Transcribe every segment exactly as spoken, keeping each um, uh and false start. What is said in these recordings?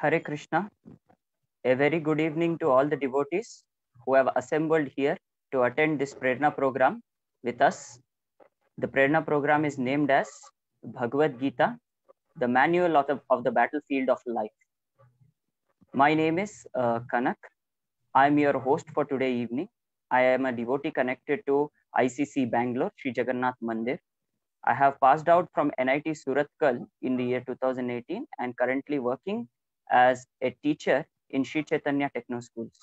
Hare Krishna. A very good evening to all the devotees who have assembled here to attend this Prerna program with us. The Prerna program is named as Bhagavad Gita, the manual of the, of the battlefield of life. My name is uh, Kanak. I am your host for today evening. I am a devotee connected to I C C Bangalore, Sri Jagannath Mandir. I have passed out from N I T Surathkal in the year two thousand eighteen and currently working as a teacher in Sri Chaitanya Techno Schools.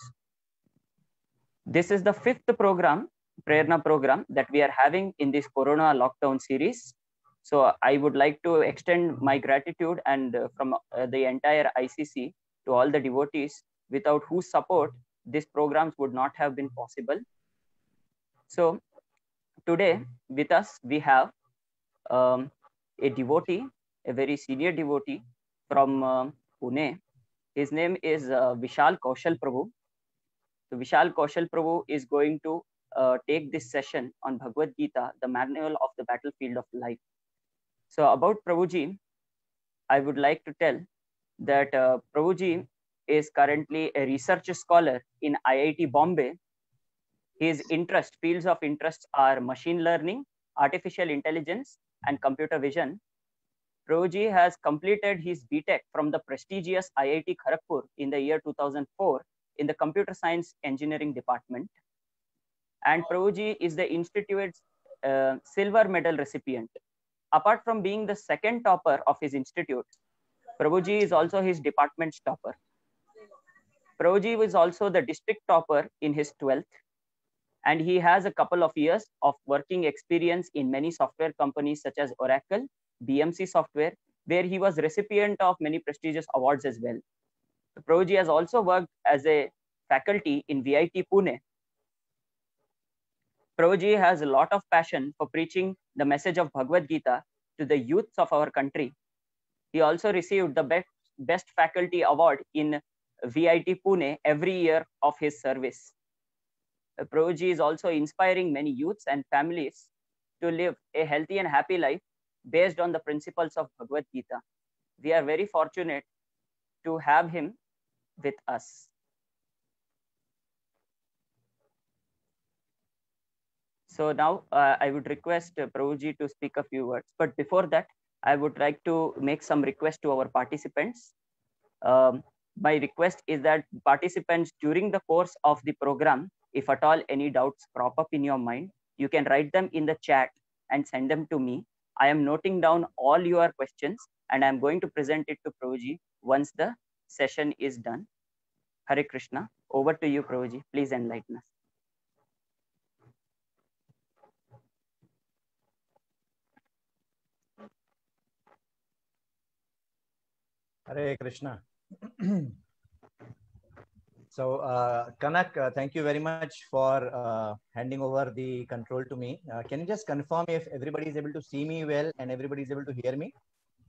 This is the fifth program, Prerna program, that we are having in this Corona lockdown series. So I would like to extend my gratitude and uh, from uh, the entire I C C to all the devotees, without whose support these programs would not have been possible. So today with us we have um, a devotee, a very senior devotee from uh, Pune. His name is uh, Vishal Kaushal Prabhu. So Vishal Kaushal Prabhu is going to uh, take this session on Bhagavad Gita, the manual of the battlefield of life. So about Prabhuji, I would like to tell that uh, Prabhuji is currently a research scholar in I I T Bombay. His interest, fields of interest are machine learning, artificial intelligence, and computer vision. Prabhuji has completed his B Tech from the prestigious I I T Kharagpur in the year two thousand four in the Computer Science Engineering Department. And Prabhuji is the Institute's uh, silver medal recipient. Apart from being the second topper of his institute, Prabhuji is also his department's topper. Prabhuji was also the district topper in his twelfth, and he has a couple of years of working experience in many software companies such as Oracle, B M C Software, where he was recipient of many prestigious awards as well. Prabhuji has also worked as a faculty in V I T Pune. Prabhuji has a lot of passion for preaching the message of Bhagavad Gita to the youths of our country. He also received the best, best faculty award in V I T Pune every year of his service. Prabhuji is also inspiring many youths and families to live a healthy and happy life based on the principles of Bhagavad Gita. We are very fortunate to have him with us. So now uh, I would request uh, Prabhuji to speak a few words. But before that, I would like to make some request to our participants. Um, my request is that participants during the course of the program, if at all any doubts crop up in your mind, you can write them in the chat and send them to me. I am noting down all your questions and I am going to present it to Prabhuji once the session is done. Hare Krishna. Over to you, Prabhuji. Please enlighten us. Hare Krishna. So, uh, Kanak, uh, thank you very much for uh, handing over the control to me. Uh, can you just confirm if everybody is able to see me well and everybody is able to hear me?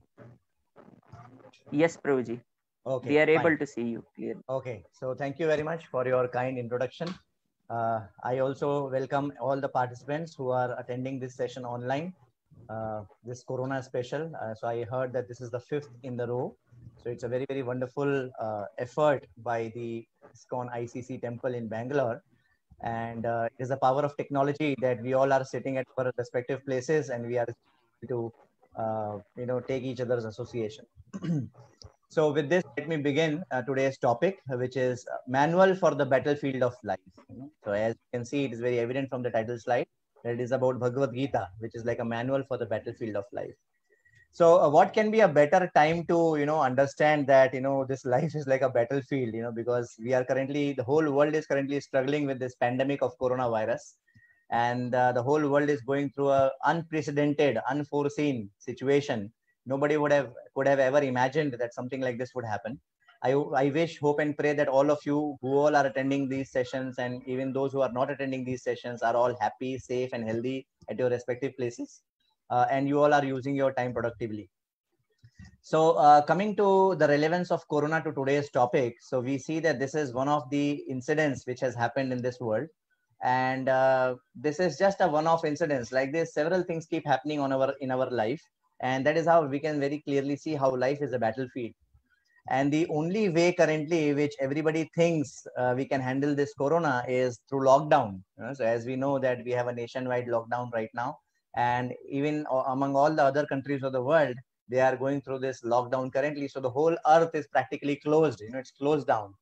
Yes, Prabhuji. Okay, we are fine. able to see you clearly. Okay, so thank you very much for your kind introduction. Uh, I also welcome all the participants who are attending this session online, uh, this Corona special. Uh, so I heard that this is the fifth in the row. So it's a very, very wonderful uh, effort by the ISKCON I C C temple in Bangalore. And uh, it is the power of technology that we all are sitting at our respective places and we are to, uh, you know, take each other's association. So with this, let me begin uh, today's topic, which is Manual for the Battlefield of Life. So as you can see, it is very evident from the title slide that it is about Bhagavad Gita, which is like a manual for the battlefield of life. So uh, what can be a better time to, you know, understand that, you know, this life is like a battlefield, you know, because we are currently, the whole world is currently struggling with this pandemic of coronavirus. And uh, the whole world is going through a unprecedented, unforeseen situation. Nobody would have could have ever imagined that something like this would happen. I, I wish, hope and pray that all of you who all are attending these sessions and even those who are not attending these sessions are all happy, safe and healthy at your respective places. Uh, and you all are using your time productively. So uh, coming to the relevance of Corona to today's topic. So we see that this is one of the incidents which has happened in this world. And uh, this is just a one-off incidents. Like this, several things keep happening on our in our life. And that is how we can very clearly see how life is a battlefield. And the only way currently which everybody thinks uh, we can handle this corona is through lockdown. You know? So as we know that we have a nationwide lockdown right now, and even among all the other countries of the world, they are going through this lockdown currently. So the whole earth is practically closed. You know, it's closed down.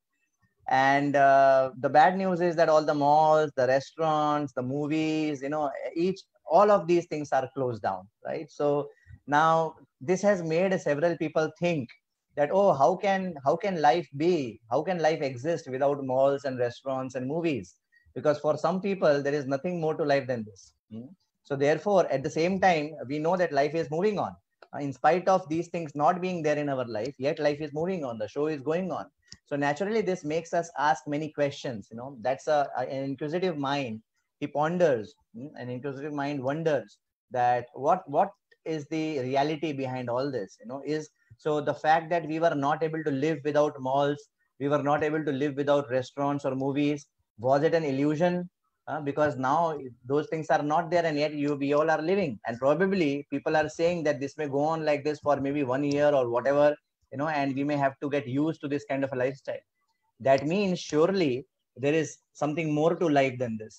And uh, the bad news is that all the malls, the restaurants, the movies, you know, each all of these things are closed down, right? So now this has made several people think that, oh, how can how can life be? How can life exist without malls and restaurants and movies? Because for some people, there is nothing more to life than this. Hmm? So therefore, at the same time, we know that life is moving on. Uh, in spite of these things not being there in our life, yet life is moving on. The show is going on. So naturally, this makes us ask many questions. You know, that's a, a an inquisitive mind. He ponders. Hmm? An inquisitive mind wonders that what what is the reality behind all this. You know, is so the fact that we were not able to live without malls, we were not able to live without restaurants or movies. Was it an illusion? Uh, because now those things are not there, and yet you we all are living. And probably people are saying that this may go on like this for maybe one year or whatever, you know, and we may have to get used to this kind of a lifestyle. That means surely there is something more to life than this.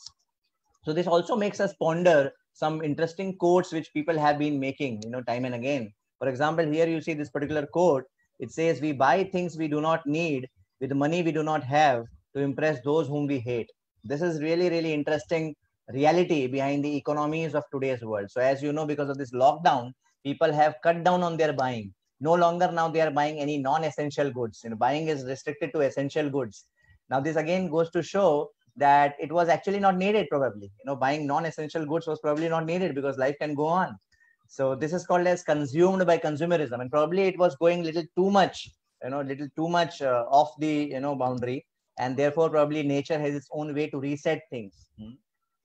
So this also makes us ponder some interesting quotes which people have been making, you know, time and again. For example, here you see this particular quote. It says, "We buy things we do not need with money we do not have to impress those whom we hate." This is really, really interesting reality behind the economies of today's world. So as you know, because of this lockdown, people have cut down on their buying. No longer now they are buying any non-essential goods. You know, buying is restricted to essential goods. Now this again goes to show that it was actually not needed. Probably, you know, buying non-essential goods was probably not needed because life can go on. So this is called as consumed by consumerism, and probably it was going little too much, you know, little too much uh, off the, you know, boundary, and therefore probably nature has its own way to reset things. Hmm?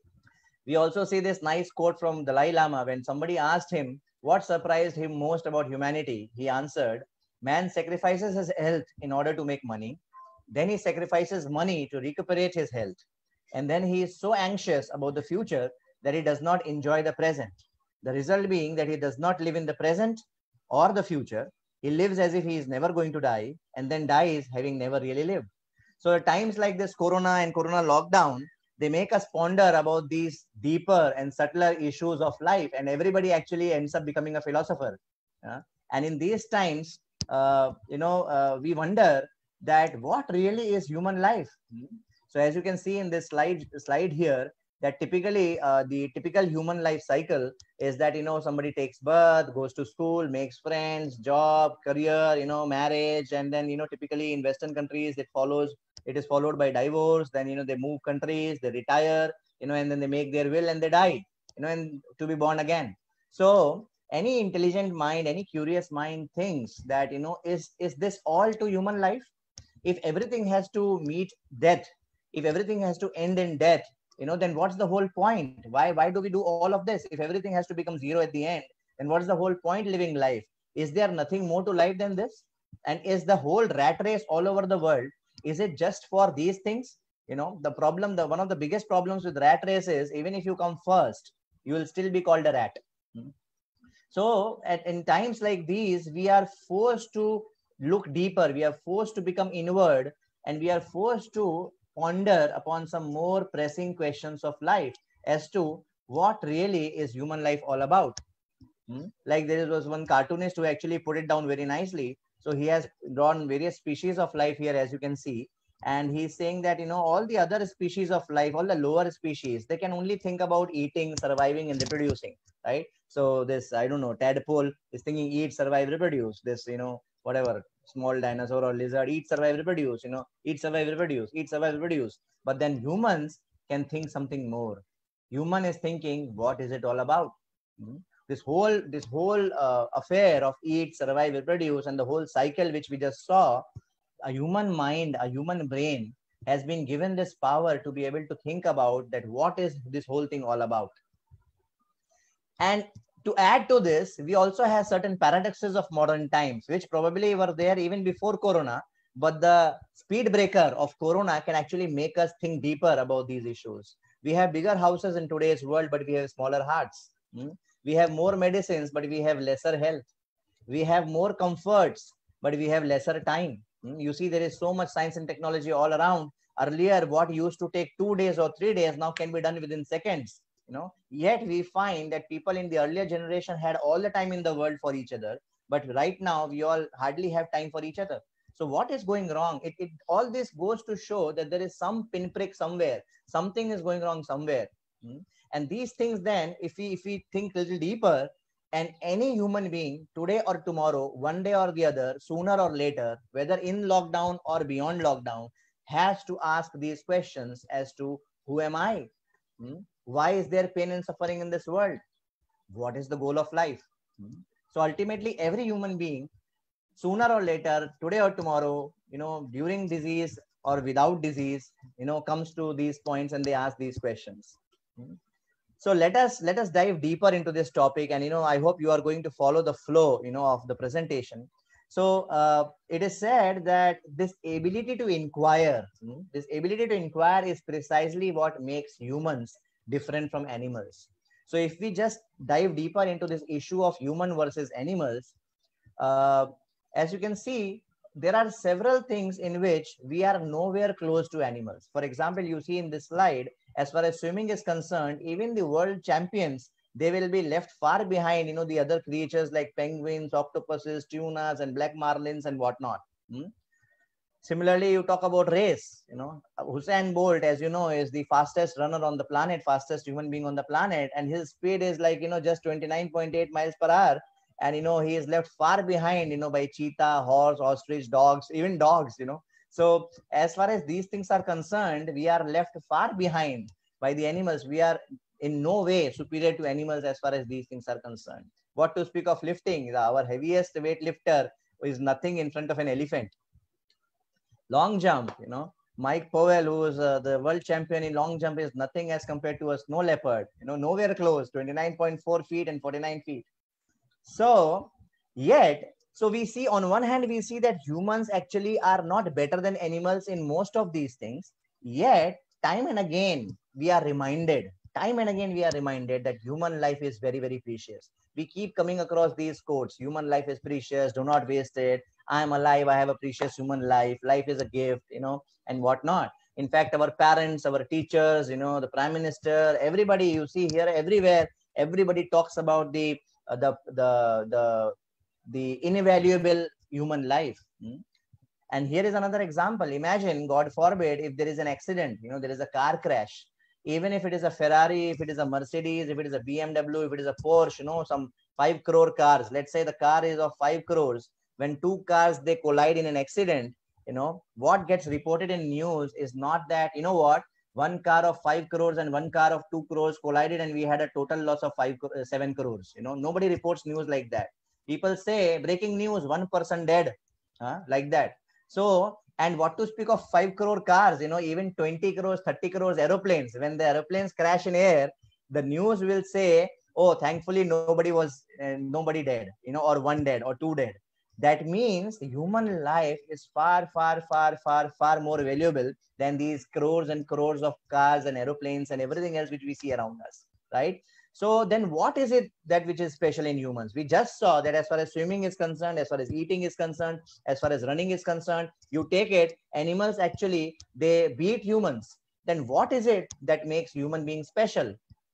We also see this nice quote from Dalai Lama when somebody asked him what surprised him most about humanity. He answered, "Man sacrifices his health in order to make money. Then he sacrifices money to recuperate his health. And then he is so anxious about the future that he does not enjoy the present. The result being that he does not live in the present or the future. He lives as if he is never going to die and then dies having never really lived." So at times like this corona and corona lockdown, they make us ponder about these deeper and subtler issues of life, and everybody actually ends up becoming a philosopher. Uh, and in these times, uh, you know, uh, we wonder that what really is human life. So as you can see in this slide slide here, that typically uh, the typical human life cycle is that, you know, somebody takes birth, goes to school, makes friends, job, career, you know, marriage, and then, you know, typically in Western countries it follows it is followed by divorce. Then, you know, they move countries, they retire, you know, and then they make their will and they die, you know, and to be born again. So any intelligent mind, any curious mind thinks that, you know, is is this all to human life? If everything has to meet death, if everything has to end in death, you know, then what's the whole point? Why why do we do all of this? If everything has to become zero at the end, then what's the whole point living life? Is there nothing more to life than this? And is the whole rat race all over the world, is it just for these things? You know, the problem, the one of the biggest problems with rat race is, even if you come first, you will still be called a rat. So at in times like these, we are forced to look deeper, we are forced to become inward, and we are forced to ponder upon some more pressing questions of life as to what really is human life all about. Hmm? Like there was one cartoonist who actually put it down very nicely. So he has drawn various species of life here, as you can see. And he's saying that, you know, all the other species of life, all the lower species, they can only think about eating, surviving, and reproducing, right? So this, I don't know, tadpole is thinking eat, survive, reproduce. This, you know, whatever, small dinosaur or lizard, eat, survive, reproduce, you know, eat, survive, reproduce, eat, survive, reproduce. But then humans can think something more. Human is thinking, what is it all about? Hmm? This whole this whole uh, affair of eat, survive, reproduce, and the whole cycle which we just saw, a human mind, a human brain has been given this power to be able to think about that what is this whole thing all about. And to add to this, we also have certain paradoxes of modern times, which probably were there even before corona, but the speed breaker of corona can actually make us think deeper about these issues. We have bigger houses in today's world, but we have smaller hearts. Hmm? We have more medicines, but we have lesser health. We have more comforts, but we have lesser time. You see, there is so much science and technology all around. Earlier, what used to take two days or three days now can be done within seconds. You know, yet we find that people in the earlier generation had all the time in the world for each other, but right now we all hardly have time for each other. So what is going wrong? It, it all this goes to show that there is some pinprick somewhere. Something is going wrong somewhere. Hmm? And these things, then, if we if we think a little deeper, and any human being today or tomorrow, one day or the other, sooner or later, whether in lockdown or beyond lockdown, has to ask these questions as to who am I? Hmm? Why is there pain and suffering in this world? What is the goal of life? Hmm? So ultimately, every human being, sooner or later, today or tomorrow, you know, during disease or without disease, you know, comes to these points and they ask these questions. Hmm? So let us let us dive deeper into this topic, and you know, I hope you are going to follow the flow, you know, of the presentation. So uh, it is said that this ability to inquire, hmm, this ability to inquire is precisely what makes humans different from animals. So if we just dive deeper into this issue of human versus animals, uh, as you can see, there are several things in which we are nowhere close to animals. For example, you see in this slide, as far as swimming is concerned, even the world champions, they will be left far behind, you know, the other creatures like penguins, octopuses, tunas, and black marlins and whatnot. Hmm? Similarly, you talk about race, you know, Usain Bolt, as you know, is the fastest runner on the planet, fastest human being on the planet. And his speed is like, you know, just twenty-nine point eight miles per hour. And, you know, he is left far behind, you know, by cheetah, horse, ostrich, dogs, even dogs, you know. So as far as these things are concerned, we are left far behind by the animals. We are in no way superior to animals as far as these things are concerned. What to speak of lifting? Our heaviest weight lifter is nothing in front of an elephant. Long jump, you know, Mike Powell, who is uh, the world champion in long jump, is nothing as compared to a snow leopard, you know, nowhere close, twenty-nine point four feet and forty-nine feet. So yet, so we see on one hand, we see that humans actually are not better than animals in most of these things. Yet time and again, we are reminded, time and again, we are reminded that human life is very, very precious. We keep coming across these quotes: human life is precious, do not waste it. I am alive, I have a precious human life. Life is a gift, you know, and whatnot. In fact, our parents, our teachers, you know, the prime minister, everybody you see here, everywhere, everybody talks about the uh, the the the the invaluable human life. Hmm? And here is another example. Imagine, God forbid, if there is an accident, you know, there is a car crash. Even if it is a Ferrari, if it is a Mercedes, if it is a B M W, if it is a Porsche, you know, some five crore cars. Let's say the car is of five crores. When two cars they collide in an accident, you know, what gets reported in news is not that, you know what, one car of five crores and one car of two crores collided and we had a total loss of five uh, seven crores. You know, nobody reports news like that. People say breaking news, one person dead, huh? Like that. So, and what to speak of five crore cars, you know, even twenty crores, thirty crores aeroplanes. When the aeroplanes crash in air, the news will say, oh, thankfully nobody was, uh, nobody dead, you know, or one dead or two dead. That means human life is far, far, far, far, far more valuable than these crores and crores of cars and aeroplanes and everything else which we see around us, right? So then what is it that which is special in humans? We just saw that as far as swimming is concerned, as far as eating is concerned, as far as running is concerned, you take it, animals actually, they beat humans. Then what is it that makes human beings special?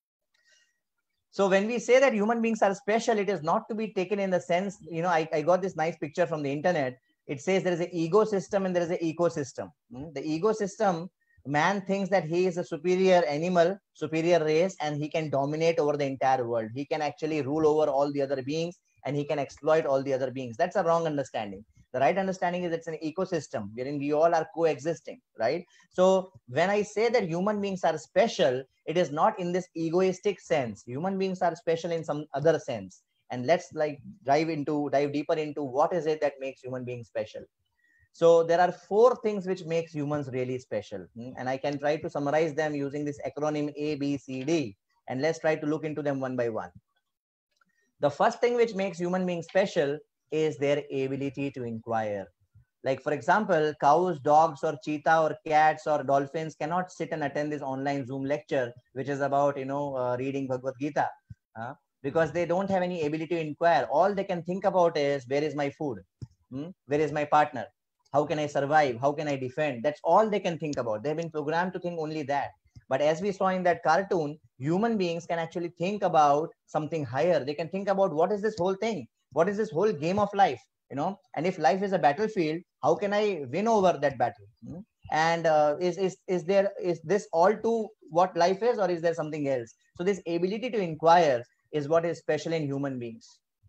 So when we say that human beings are special, it is not to be taken in the sense, you know, I, I got this nice picture from the internet. It says there is an ecosystem and there is an ecosystem. The ecosystem, man thinks that he is a superior animal, superior race, and he can dominate over the entire world. He can actually rule over all the other beings and he can exploit all the other beings. That's a wrong understanding. The right understanding is it's an ecosystem wherein we all are coexisting, right? So when I say that human beings are special, it is not in this egoistic sense. Human beings are special in some other sense. And let's like dive into, dive deeper into what is it that makes human beings special. So there are four things which makes humans really special. And I can try to summarize them using this acronym A, B, C, D. And let's try to look into them one by one. The first thing which makes human beings special is their ability to inquire. Like, for example, cows, dogs, or cheetah, or cats, or dolphins cannot sit and attend this online Zoom lecture, which is about, you know, uh, reading Bhagavad Gita, uh, because they don't have any ability to inquire. All they can think about is, where is my food? Hmm? Where is my partner? How can I survive? How can I defend? That's all they can think about. They've been programmed to think only that. But as we saw in that cartoon, human beings can actually think about something higher. They can think about what is this whole thing? What is this whole game of life? You know, and if life is a battlefield, how can I win over that battle? Hmm? And uh, is, is, is there, is this all to what life is, or is there something else? So this ability to inquire is what is special in human beings.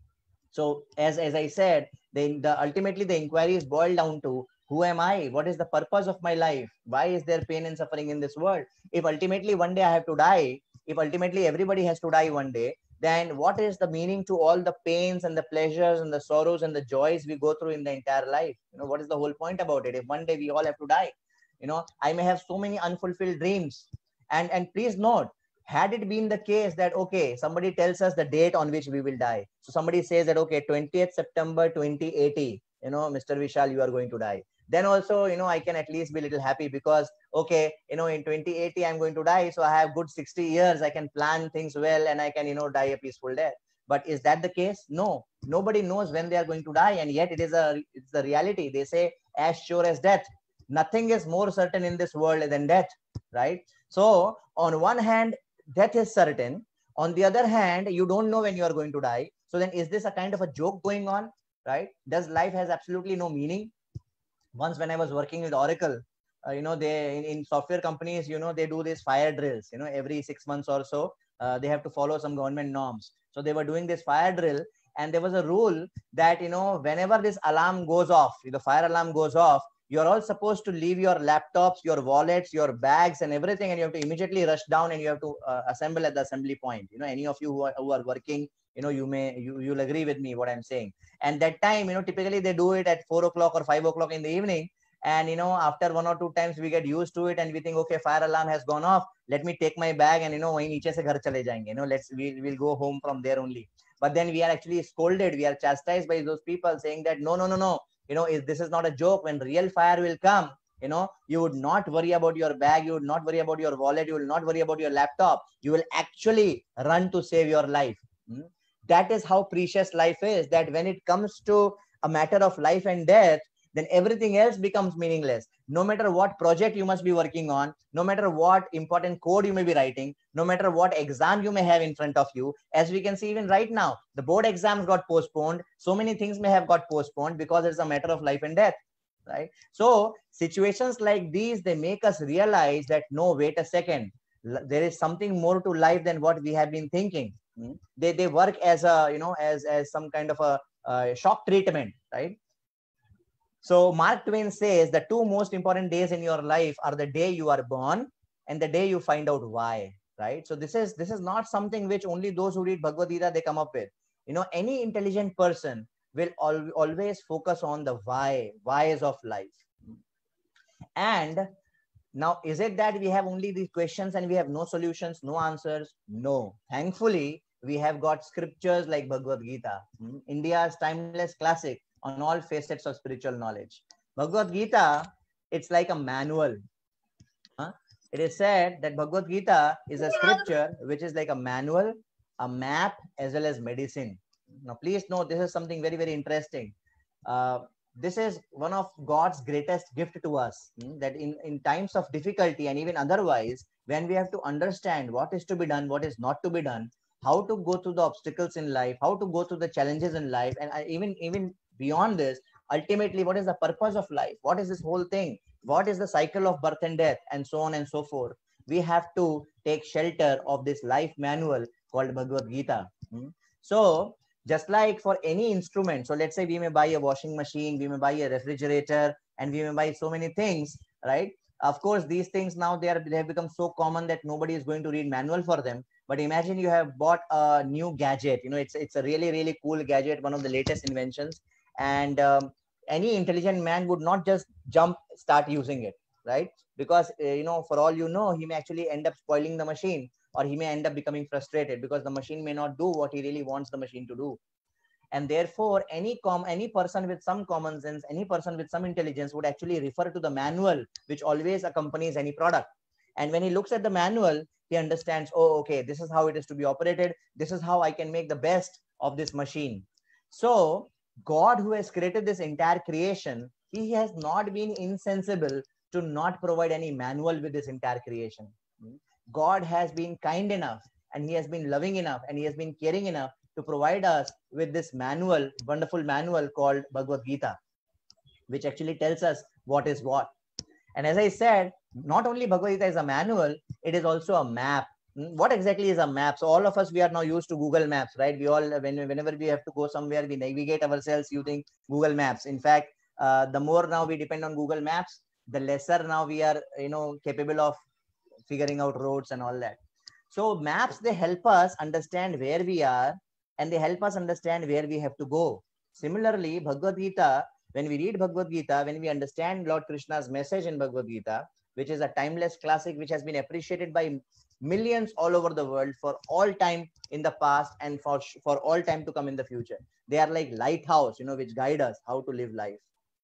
So as, as I said, the, the ultimately the inquiry is boiled down to who am I? What is the purpose of my life? Why is there pain and suffering in this world? If ultimately one day I have to die, if ultimately everybody has to die one day, then what is the meaning to all the pains and the pleasures and the sorrows and the joys we go through in the entire life? You know, what is the whole point about it? If one day we all have to die, you know, I may have so many unfulfilled dreams. And, and please note, had it been the case that, okay, somebody tells us the date on which we will die. So somebody says that, okay, twentieth September twenty eighty, you know, Mister Vishal, you are going to die. Then also, you know, I can at least be a little happy because, okay, you know, in twenty eighty, I'm going to die. So I have good sixty years. I can plan things well and I can, you know, die a peaceful death. But is that the case? No, nobody knows when they are going to die. And yet it is a, it's the reality. They say as sure as death. Nothing is more certain in this world than death, right? So on one hand, death is certain. On the other hand, you don't know when you are going to die. So then is this a kind of a joke going on, right? Does life has absolutely no meaning? Once when I was working with Oracle, uh, you know, they in, in software companies, you know, they do these fire drills, you know, every six months or so, uh, they have to follow some government norms. So they were doing this fire drill, and there was a rule that, you know, whenever this alarm goes off, the fire alarm goes off, you're all supposed to leave your laptops, your wallets, your bags and everything, and you have to immediately rush down and you have to uh, assemble at the assembly point. You know, any of you who are, who are working, you know, you may, you, you'll agree with me what I'm saying. And that time, you know, typically they do it at four o'clock or five o'clock in the evening. And, you know, after one or two times we get used to it and we think, okay, fire alarm has gone off. Let me take my bag and, you know, wahin niche se ghar chale jayenge. You know, let's, we will go home from there only. But then we are actually scolded. We are chastised by those people saying that, no, no, no, no. You know, if this is not a joke. When real fire will come, you know, you would not worry about your bag. You would not worry about your wallet. You will not worry about your laptop. You will actually run to save your life. Hmm? That is how precious life is, that when it comes to a matter of life and death, then everything else becomes meaningless. No matter what project you must be working on, no matter what important code you may be writing, no matter what exam you may have in front of you, as we can see even right now, the board exams got postponed. So many things may have got postponed because it's a matter of life and death, right? So situations like these, they make us realize that, no, wait a second, there is something more to life than what we have been thinking. They, they work as a, you know, as, as some kind of a, a shock treatment, right? So Mark Twain says the two most important days in your life are the day you are born and the day you find out why, right? So this is, this is not something which only those who read Bhagavad Gita, they come up with. You know, any intelligent person will al always focus on the why, whys of life. And now, is it that we have only these questions and we have no solutions, no answers? No. Thankfully, we have got scriptures like Bhagavad Gita, hmm? India's timeless classic on all facets of spiritual knowledge. Bhagavad Gita, it's like a manual. Huh? It is said that Bhagavad Gita is a scripture which is like a manual, a map, as well as medicine. Now, please note, this is something very, very interesting. Uh, this is one of God's greatest gift to us, hmm? that in, in times of difficulty and even otherwise, when we have to understand what is to be done, what is not to be done, how to go through the obstacles in life, how to go through the challenges in life, and even, even beyond this, ultimately, what is the purpose of life? What is this whole thing? What is the cycle of birth and death, and so on and so forth? We have to take shelter of this life manual called Bhagavad Gita. Hmm? So, just like for any instrument, so let's say we may buy a washing machine, we may buy a refrigerator, and we may buy so many things, right? Of course, these things now, they, are, they have become so common that nobody is going to read manual for them. But imagine you have bought a new gadget. You know, it's, it's a really, really cool gadget, one of the latest inventions. And um, any intelligent man would not just jump, start using it, right? Because, uh, you know, for all you know, he may actually end up spoiling the machine, or he may end up becoming frustrated because the machine may not do what he really wants the machine to do. And therefore, any com any person with some common sense, any person with some intelligence would actually refer to the manual, which always accompanies any product. And when he looks at the manual, he understands, oh, okay, this is how it is to be operated. This is how I can make the best of this machine. So God, who has created this entire creation, he has not been insensible to not provide any manual with this entire creation. God has been kind enough, and he has been loving enough, and he has been caring enough to provide us with this manual, wonderful manual called Bhagavad Gita, which actually tells us what is what. And as I said, not only Bhagavad Gita is a manual, it is also a map. What exactly is a map? So all of us, we are now used to Google Maps, right? We all, when, whenever we have to go somewhere, we navigate ourselves using Google Maps. In fact, uh, the more now we depend on Google Maps, the lesser now we are, you know, capable of figuring out roads and all that. So maps, they help us understand where we are, and they help us understand where we have to go. Similarly, Bhagavad Gita, when we read Bhagavad Gita, when we understand Lord Krishna's message in Bhagavad Gita, which is a timeless classic, which has been appreciated by millions all over the world for all time in the past and for, for all time to come in the future. They are like lighthouse, you know, which guide us how to live life.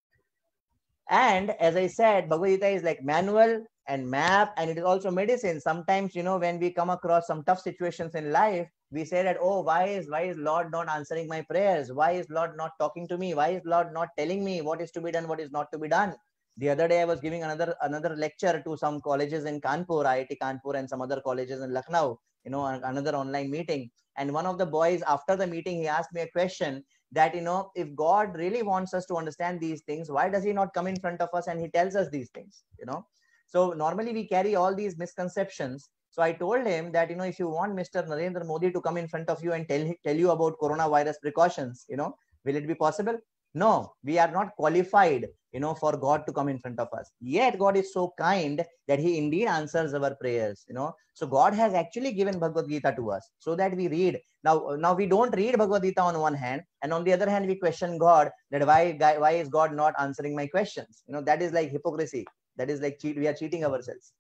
And as I said, Bhagavad Gita is like manual and map, and it is also medicine. Sometimes, you know, when we come across some tough situations in life, we say that, oh, why is why is Lord not answering my prayers? Why is Lord not talking to me? Why is Lord not telling me what is to be done, what is not to be done? The other day, I was giving another another lecture to some colleges in Kanpur, I I T Kanpur, and some other colleges in Lucknow, you know, another online meeting. And one of the boys, after the meeting, he asked me a question that, you know, if God really wants us to understand these things, why does he not come in front of us and he tells us these things, you know? So normally we carry all these misconceptions. So I told him that, you know, if you want Mister Narendra Modi to come in front of you and tell, tell you about coronavirus precautions, you know, will it be possible? No, we are not qualified, you know, for God to come in front of us. Yet God is so kind that he indeed answers our prayers, you know. So God has actually given Bhagavad Gita to us so that we read. Now, now we don't read Bhagavad Gita on one hand, and on the other hand, we question God that why, why is God not answering my questions? You know, that is like hypocrisy. That is like cheat. We are cheating ourselves.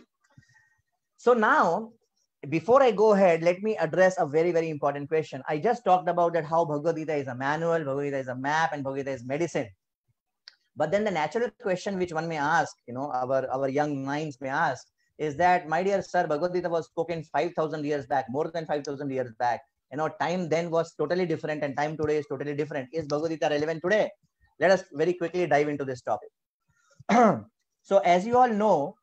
So now, before I go ahead, let me address a very, very important question. I just talked about that how Bhagavad Gita is a manual, Bhagavad Gita is a map, and Bhagavad Gita is medicine. But then the natural question which one may ask, you know, our, our young minds may ask, is that, my dear sir, Bhagavad Gita was spoken five thousand years back, more than five thousand years back. You know, time then was totally different and time today is totally different. Is Bhagavad Gita relevant today? Let us very quickly dive into this topic. So as you all know,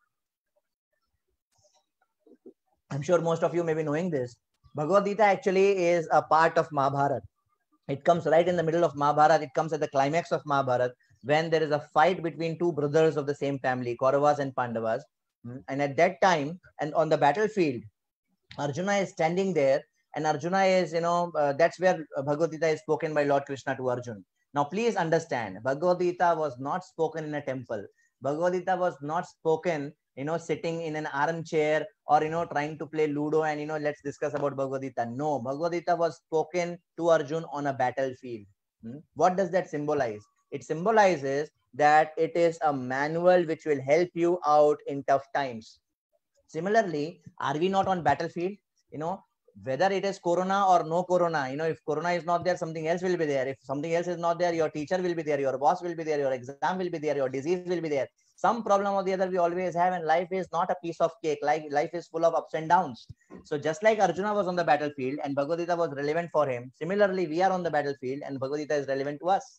I'm sure most of you may be knowing this, Bhagavad Gita actually is a part of Mahabharata. It comes right in the middle of Mahabharata. It comes at the climax of Mahabharata, when there is a fight between two brothers of the same family, Kauravas and Pandavas. And at that time, and on the battlefield, Arjuna is standing there, and Arjuna is, you know, uh, that's where Bhagavad Gita is spoken by Lord Krishna to Arjuna. Now, please understand, Bhagavad Gita was not spoken in a temple. Bhagavad Gita was not spoken, you know, sitting in an armchair or, you know, trying to play Ludo and, you know, let's discuss about Bhagavad Gita. No, Bhagavad Gita was spoken to Arjuna on a battlefield. Hmm? What does that symbolize? It symbolizes that it is a manual which will help you out in tough times. Similarly, are we not on battlefield? You know, whether it is Corona or no Corona, you know, if Corona is not there, something else will be there. If something else is not there, your teacher will be there, your boss will be there, your exam will be there, your disease will be there. Some problem or the other we always have, and life is not a piece of cake. Like life is full of ups and downs. So just like Arjuna was on the battlefield and Bhagavad Gita was relevant for him, similarly, we are on the battlefield and Bhagavad Gita is relevant to us.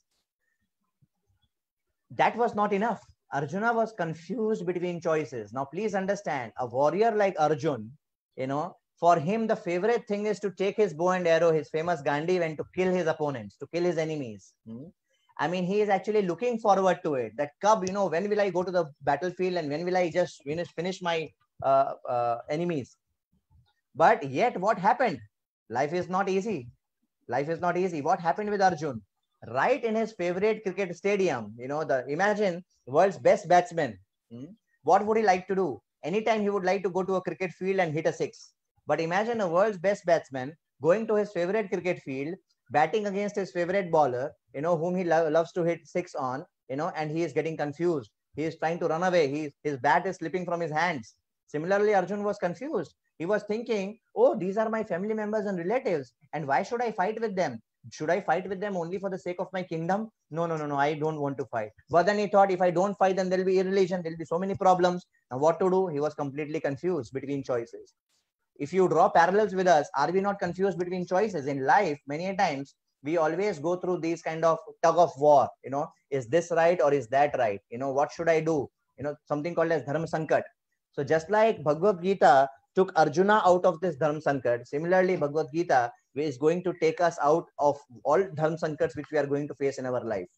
That was not enough. Arjuna was confused between choices. Now, please understand, a warrior like Arjun, you know, for him, the favorite thing is to take his bow and arrow, his famous Gandhi, and to kill his opponents, to kill his enemies. Hmm? I mean, he is actually looking forward to it. That cub, you know, when will I go to the battlefield and when will I just finish, finish my uh, uh, enemies? But yet, what happened? Life is not easy. Life is not easy. What happened with Arjun? Right in his favorite cricket stadium, you know, the imagine world's best batsman. Hmm? What would he like to do? Anytime he would like to go to a cricket field and hit a six. But imagine a world's best batsman going to his favorite cricket field, batting against his favorite bowler, you know, whom he lo loves to hit six on, you know, and he is getting confused. He is trying to run away. He, his bat is slipping from his hands. Similarly, Arjun was confused. He was thinking, oh, these are my family members and relatives. And why should I fight with them? Should I fight with them only for the sake of my kingdom? No, no, no, no, I don't want to fight. But then he thought, if I don't fight, then there'll be irreligion. There'll be so many problems. Now what to do? He was completely confused between choices. If you draw parallels with us, are we not confused between choices? In life, many times, we always go through these kind of tug of war. You know, is this right or is that right? You know, what should I do? You know, something called as dharma sankat. So just like Bhagavad Gita took Arjuna out of this dharma sankat, similarly Bhagavad Gita is going to take us out of all dharma sankats which we are going to face in our life.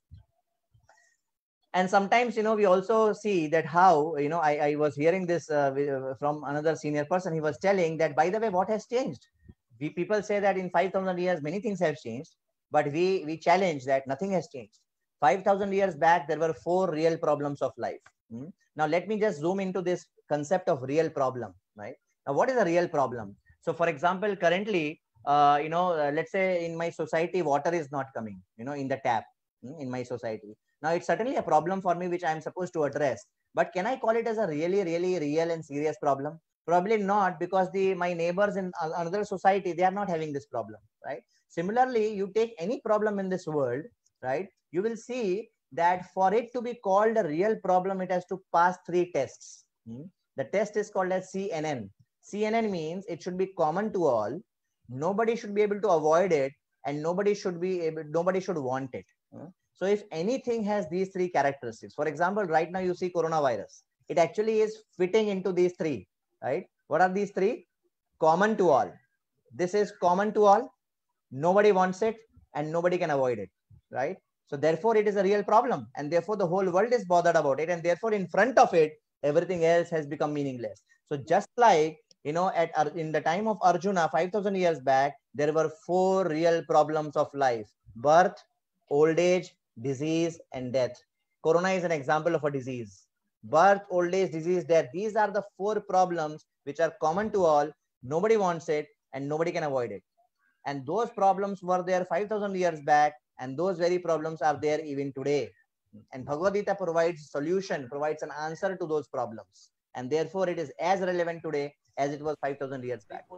And sometimes, you know, we also see that how, you know, I, I was hearing this uh, from another senior person. He was telling that, by the way, what has changed? We people say that in five thousand years, many things have changed, but we, we challenge that nothing has changed. five thousand years back, there were four real problems of life. Hmm? Now, let me just zoom into this concept of real problem, right? Now, what is a real problem? So, for example, currently, uh, you know, uh, let's say in my society, water is not coming, you know, in the tap hmm, in my society. Now, it's certainly a problem for me, which I'm supposed to address. But can I call it as a really, really real and serious problem? Probably not, because the my neighbors in another society, they are not having this problem, right? Similarly, you take any problem in this world, right? You will see that for it to be called a real problem, it has to pass three tests. Hmm? The test is called as C N N. C N N means it should be common to all. Nobody should be able to avoid it, and nobody should be able, nobody should want it. Hmm? So if anything has these three characteristics, for example, right now you see coronavirus, it actually is fitting into these three, right? What are these three? Common to all. This is common to all. Nobody wants it and nobody can avoid it, right? So therefore it is a real problem, and therefore the whole world is bothered about it, and therefore in front of it, everything else has become meaningless. So just like, you know, at in the time of Arjuna, five thousand years back, there were four real problems of life: birth, old age, disease, and death. Corona is an example of a disease. Birth, old age, disease, death. These are the four problems which are common to all. Nobody wants it and nobody can avoid it. And those problems were there five thousand years back, and those very problems are there even today. And Bhagavad Gita provides solution, provides an answer to those problems. And therefore it is as relevant today as it was five thousand years back.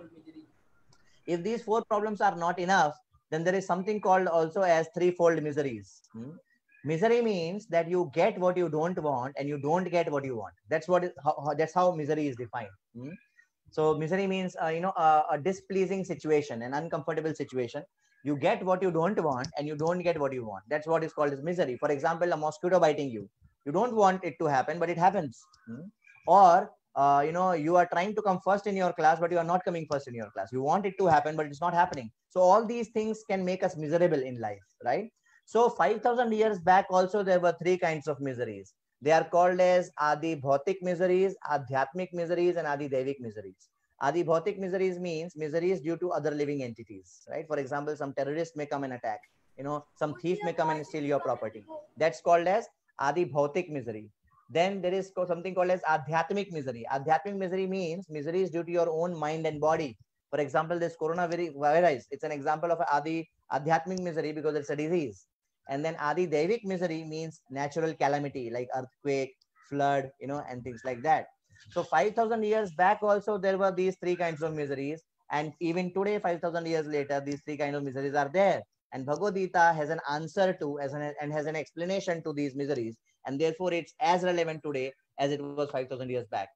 If these four problems are not enough, then there is something called also as threefold miseries. Hmm? Misery means that you get what you don't want and you don't get what you want. That's what is how, that's how misery is defined. Hmm? So misery means uh, you know uh, a displeasing situation, an uncomfortable situation. You get what you don't want and you don't get what you want. That's what is called as misery. For example, a mosquito biting you. You don't want it to happen, but it happens. Hmm? Or uh, you know, you are trying to come first in your class, but you are not coming first in your class. You want it to happen, but it's not happening. So all these things can make us miserable in life, right? So five thousand years back also, there were three kinds of miseries. They are called as Adi Bhautik miseries, Adhyatmic miseries, and Adi Devik miseries. Adi Bhautik miseries means miseries due to other living entities, right? For example, some terrorist may come and attack. You know, some thief may come and steal your property. That's called as Adi Bhautik misery. Then there is something called as Adhyatmic misery. Adhyatmic misery means misery is due to your own mind and body. For example, this coronavirus, it's an example of Adi Adhyatmic misery because it's a disease. And then Adi Devik misery means natural calamity like earthquake, flood, you know, and things like that. So five thousand years back also, there were these three kinds of miseries. And even today, five thousand years later, these three kinds of miseries are there. And Bhagavad Gita has an answer to as an, and has an explanation to these miseries. And therefore, it's as relevant today as it was five thousand years back.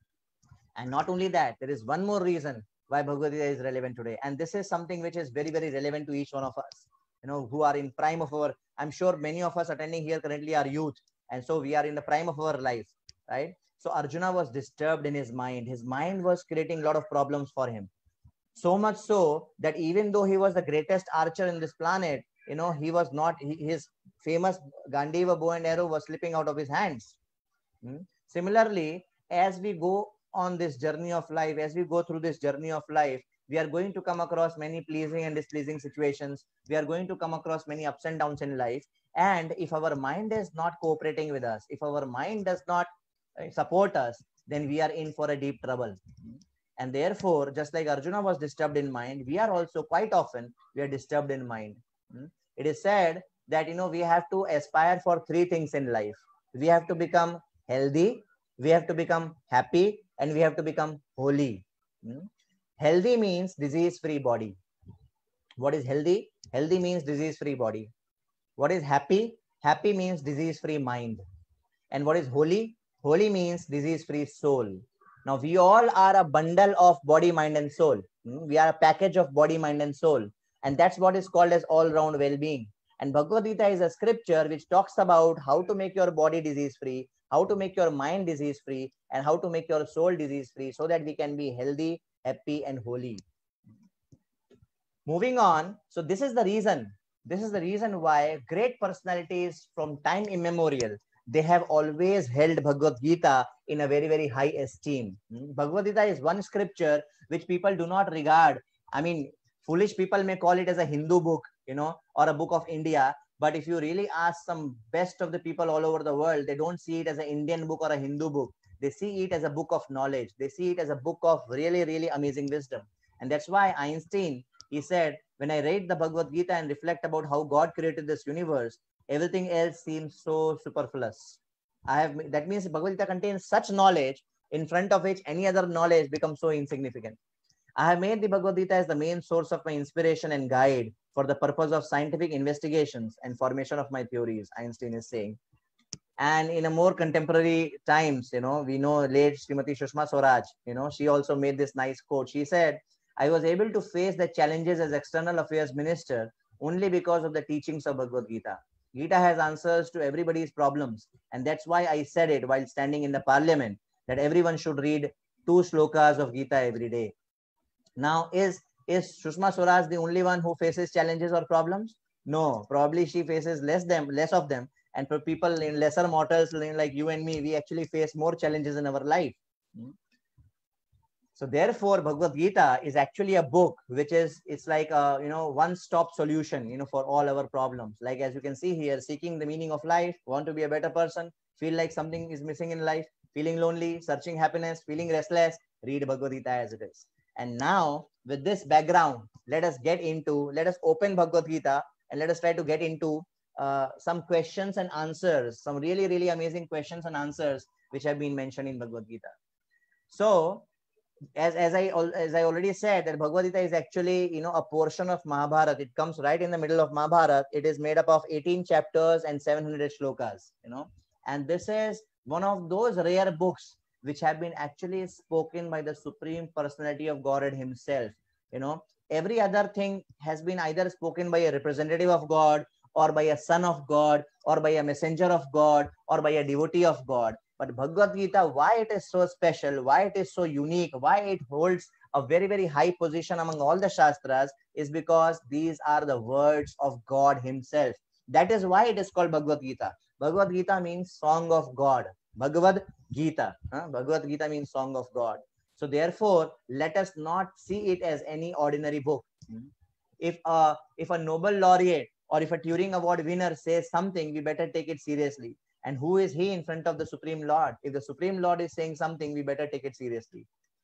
And not only that, there is one more reason why Bhagavad Gita is relevant today. And this is something which is very, very relevant to each one of us, you know, who are in prime of our, I'm sure many of us attending here currently are youth. And so we are in the prime of our life, right? So Arjuna was disturbed in his mind. His mind was creating a lot of problems for him. So much so that even though he was the greatest archer in this planet, you know, he was not, his famous Gandiva bow and arrow was slipping out of his hands. Hmm? Similarly, as we go on this journey of life, as we go through this journey of life, we are going to come across many pleasing and displeasing situations. We are going to come across many ups and downs in life. And if our mind is not cooperating with us, if our mind does not support us, then we are in for a deep trouble. And therefore, just like Arjuna was disturbed in mind, we are also quite often, we are disturbed in mind. It is said that, you know, we have to aspire for three things in life. We have to become healthy, we have to become happy, and we have to become holy. Healthy means disease-free body. What is healthy? Healthy means disease-free body. What is happy? Happy means disease-free mind. And what is holy? Holy means disease-free soul. Now, we all are a bundle of body, mind, and soul. We are a package of body, mind, and soul. And that's what is called as all-round well-being. And Bhagavad Gita is a scripture which talks about how to make your body disease-free, how to make your mind disease-free, and how to make your soul disease-free, so that we can be healthy, happy, and holy. Moving on, so this is the reason, this is the reason why great personalities from time immemorial, they have always held Bhagavad Gita in a very, very high esteem. Bhagavad Gita is one scripture which people do not regard. I mean, foolish people may call it as a Hindu book, you know, or a book of India. But if you really ask some best of the people all over the world, they don't see it as an Indian book or a Hindu book. They see it as a book of knowledge. They see it as a book of really, really amazing wisdom. And that's why Einstein, he said, when I read the Bhagavad Gita and reflect about how God created this universe, everything else seems so superfluous. I have, that means Bhagavad Gita contains such knowledge in front of which any other knowledge becomes so insignificant. I have made the Bhagavad Gita as the main source of my inspiration and guide for the purpose of scientific investigations and formation of my theories, Einstein is saying. And in a more contemporary times, you know, we know late Srimati Sushma Swaraj, you know, she also made this nice quote. She said, I was able to face the challenges as external affairs minister only because of the teachings of Bhagavad Gita. Gita has answers to everybody's problems. And that's why I said it while standing in the parliament, that everyone should read two slokas of Gita every day. Now, is, is Sushma Swaraj the only one who faces challenges or problems? No, probably she faces less them, less of them. And for people in lesser mortals like you and me, we actually face more challenges in our life. So therefore, Bhagavad Gita is actually a book which is, it's like a, you know, one-stop solution, you know, for all our problems. Like, as you can see here, seeking the meaning of life, want to be a better person, feel like something is missing in life, feeling lonely, searching happiness, feeling restless, read Bhagavad Gita as it is. And now, with this background, let us get into, let us open Bhagavad Gita and let us try to get into uh, some questions and answers, some really, really amazing questions and answers which have been mentioned in Bhagavad Gita. So, as, as, I, as I already said, that Bhagavad Gita is actually, you know, a portion of Mahabharata. It comes right in the middle of Mahabharata. It is made up of eighteen chapters and seven hundred shlokas, you know. And this is one of those rare books which have been actually spoken by the Supreme Personality of Godhead himself. You know, every other thing has been either spoken by a representative of God, or by a son of God, or by a messenger of God, or by a devotee of God. But Bhagavad Gita, why it is so special, why it is so unique, why it holds a very, very high position among all the Shastras, is because these are the words of God himself. That is why it is called Bhagavad Gita. Bhagavad Gita means song of God. Bhagavad Gita. Huh? Bhagavad Gita means song of God. So therefore, let us not see it as any ordinary book. If a, if a Nobel laureate or if a Turing Award winner says something, we better take it seriously. And who is he in front of the Supreme Lord? If the Supreme Lord is saying something, we better take it seriously.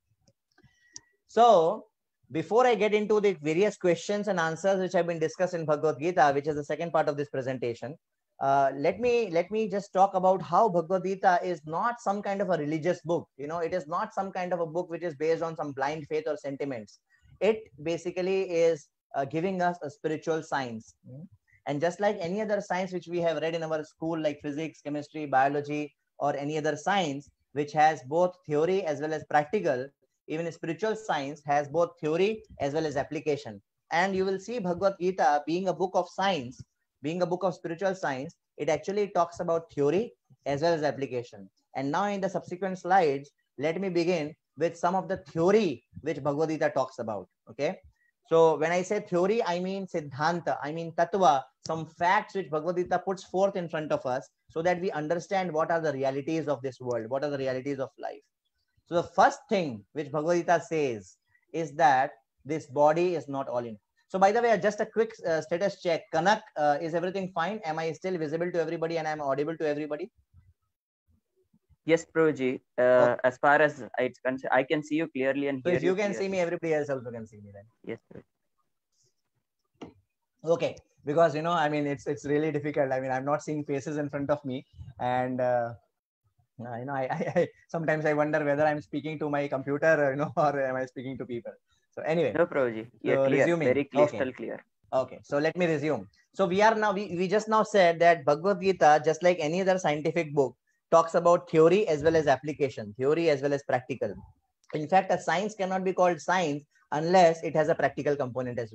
So, before I get into the various questions and answers which have been discussed in Bhagavad Gita, which is the second part of this presentation, uh, let me let me just talk about how Bhagavad Gita is not some kind of a religious book. You know, it is not some kind of a book which is based on some blind faith or sentiments. It basically is uh, giving us a spiritual science. And just like any other science which we have read in our school, like physics, chemistry, biology, or any other science, which has both theory as well as practical, even spiritual science has both theory as well as application. And you will see Bhagavad Gita being a book of science, being a book of spiritual science, it actually talks about theory as well as application. And now in the subsequent slides, let me begin with some of the theory which Bhagavad Gita talks about. Okay. So when I say theory, I mean Siddhanta, I mean Tattva, some facts which Bhagavad Gita puts forth in front of us so that we understand what are the realities of this world, what are the realities of life. So the first thing which Bhagavad Gita says is that this body is not all in. So by the way, just a quick uh, status check. Kanak, uh, is everything fine? Am I still visible to everybody and I am audible to everybody? Yes, Prabhuji. Uh, okay. As far as it's concerned, I can see you clearly and so hear if you, you can clearly. see me, everybody else also can see me then. Yes, Prabhuji. Okay, because you know, I mean, it's it's really difficult. I mean, I'm not seeing faces in front of me, and uh, you know, I, I, I sometimes I wonder whether I'm speaking to my computer, you know, or am I speaking to people. So anyway, no, Prabhuji. You're so clear, resuming. very crystal okay. clear. Okay, so let me resume. So we are now, we, we just now said that Bhagavad Gita, just like any other scientific book, talks about theory as well as application, theory as well as practical. In fact, a science cannot be called science unless it has a practical component as well.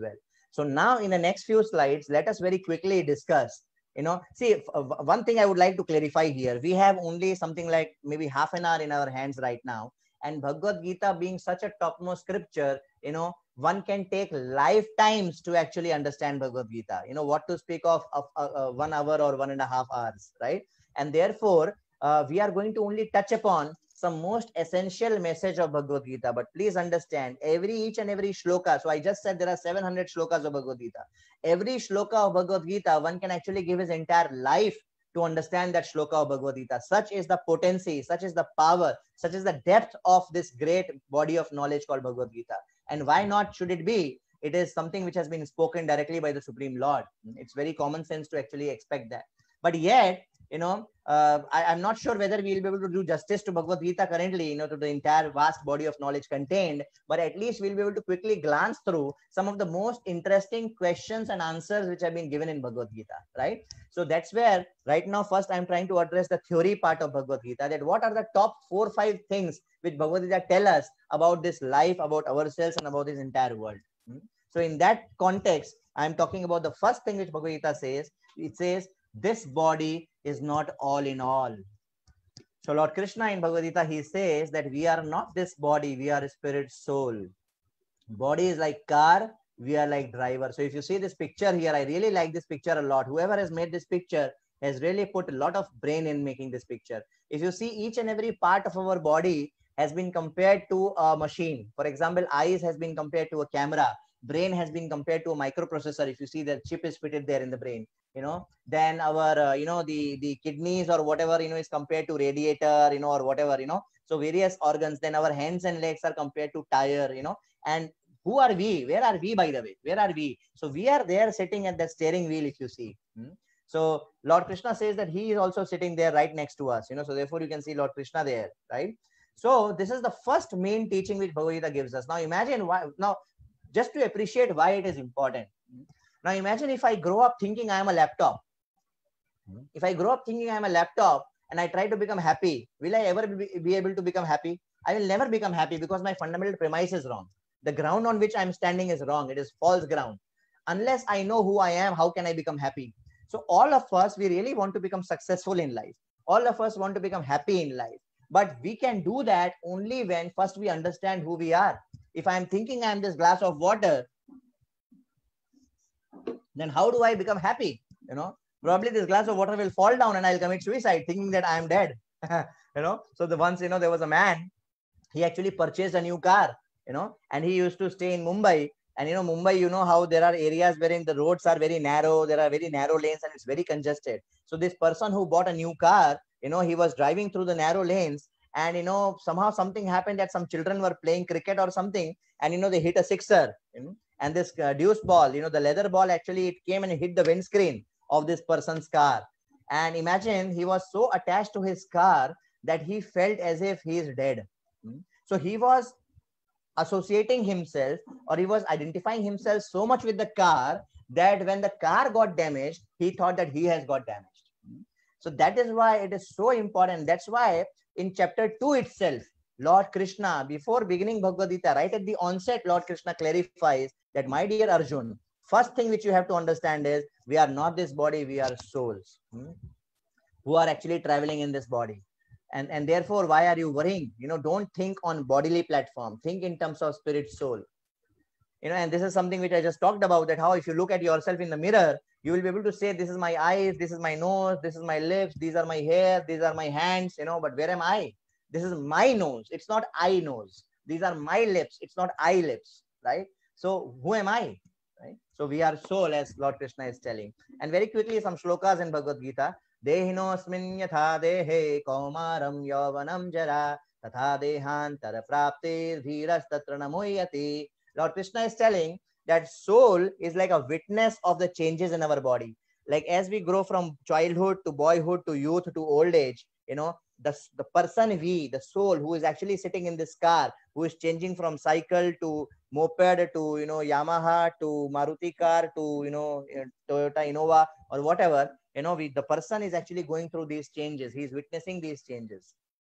So now in the next few slides, let us very quickly discuss, you know, see, one thing I would like to clarify here. We have only something like maybe half an hour in our hands right now. And Bhagavad Gita being such a topmost scripture, you know, one can take lifetimes to actually understand Bhagavad Gita. You know, what to speak of, of uh, uh, one hour or one and a half hours, right? And therefore, uh, we are going to only touch upon some most essential message of Bhagavad Gita. But please understand, every each and every shloka. So I just said there are seven hundred shlokas of Bhagavad Gita. Every shloka of Bhagavad Gita, one can actually give his entire life to understand that shloka of Bhagavad Gita. Such is the potency, such is the power, such is the depth of this great body of knowledge called Bhagavad Gita. And why not should it be? It is something which has been spoken directly by the Supreme Lord. It's very common sense to actually expect that. But yet, you know, uh, I, I'm not sure whether we'll be able to do justice to Bhagavad Gita currently, you know, to the entire vast body of knowledge contained, but at least we'll be able to quickly glance through some of the most interesting questions and answers which have been given in Bhagavad Gita, right? So that's where right now, first I'm trying to address the theory part of Bhagavad Gita, that what are the top four or five things which Bhagavad Gita tell us about this life, about ourselves, and about this entire world. So in that context, I'm talking about the first thing which Bhagavad Gita says. It says, this body is not all in all. So Lord Krishna in Bhagavad Gita, he says that we are not this body, we are a spirit soul. Body is like car, we are like driver. So if you see this picture here, I really like this picture a lot. Whoever has made this picture has really put a lot of brain in making this picture. If you see, each and every part of our body has been compared to a machine. For example, eyes has been compared to a camera. Brain has been compared to a microprocessor. If you see, the chip is fitted there in the brain, you know, then our, uh, you know, the, the kidneys or whatever, you know, is compared to radiator, you know, or whatever, you know, so various organs. Then our hands and legs are compared to tire, you know, and who are we? Where are we, by the way? Where are we? So we are there sitting at the steering wheel, if you see. Hmm? So Lord Krishna says that he is also sitting there right next to us, you know, so therefore you can see Lord Krishna there, right? So this is the first main teaching which Bhagavad Gita gives us. Now imagine why, now just to appreciate why it is important. Now imagine if I grow up thinking I am a laptop. If I grow up thinking I am a laptop and I try to become happy, will I ever be, be able to become happy? I will never become happy because my fundamental premise is wrong. The ground on which I'm standing is wrong. It is false ground. Unless I know who I am, how can I become happy? So all of us, we really want to become successful in life. All of us want to become happy in life. But we can do that only when first we understand who we are. If I'm thinking I'm this glass of water, then how do I become happy? You know, probably this glass of water will fall down and I'll commit suicide thinking that I'm dead. You know, so the once, you know, there was a man, he actually purchased a new car, you know, and he used to stay in Mumbai. And, you know, Mumbai, you know how there are areas wherein the roads are very narrow, there are very narrow lanes and it's very congested. So this person who bought a new car, you know, he was driving through the narrow lanes and, you know, somehow something happened that some children were playing cricket or something and, you know, they hit a sixer, you know, and this uh, deuce ball, you know, the leather ball, actually it came and hit the windscreen of this person's car. And imagine he was so attached to his car that he felt as if he is dead. So he was associating himself, or he was identifying himself so much with the car that when the car got damaged, he thought that he has got damaged. So that is why it is so important. That's why in chapter two itself, Lord Krishna, before beginning Bhagavad Gita, right at the onset, Lord Krishna clarifies that, my dear Arjun, first thing which you have to understand is we are not this body, we are souls hmm, who are actually traveling in this body. And, and therefore, why are you worrying? You know, don't think on bodily platform. Think in terms of spirit, soul. You know, and this is something which I just talked about, that how if you look at yourself in the mirror, you will be able to say, this is my eyes, this is my nose, this is my lips, these are my hair, these are my hands, you know, but where am I? This is my nose. It's not I nose. These are my lips. It's not I lips, right? So who am I? Right? So we are soul, as Lord Krishna is telling. And very quickly, some shlokas in Bhagavad Gita. Dehinosmin yatha dehe kaumaram yavanam jara tatha dehantara prapte dhiras tatra namoyati. Lord Krishna is telling that soul is like a witness of the changes in our body. Like as we grow from childhood to boyhood to youth to old age, you know, the, the person we, the soul who is actually sitting in this car, who is changing from cycle to moped to, you know, Yamaha to Maruti car to, you know, Toyota Innova or whatever, you know, we, the person is actually going through these changes. He is witnessing these changes.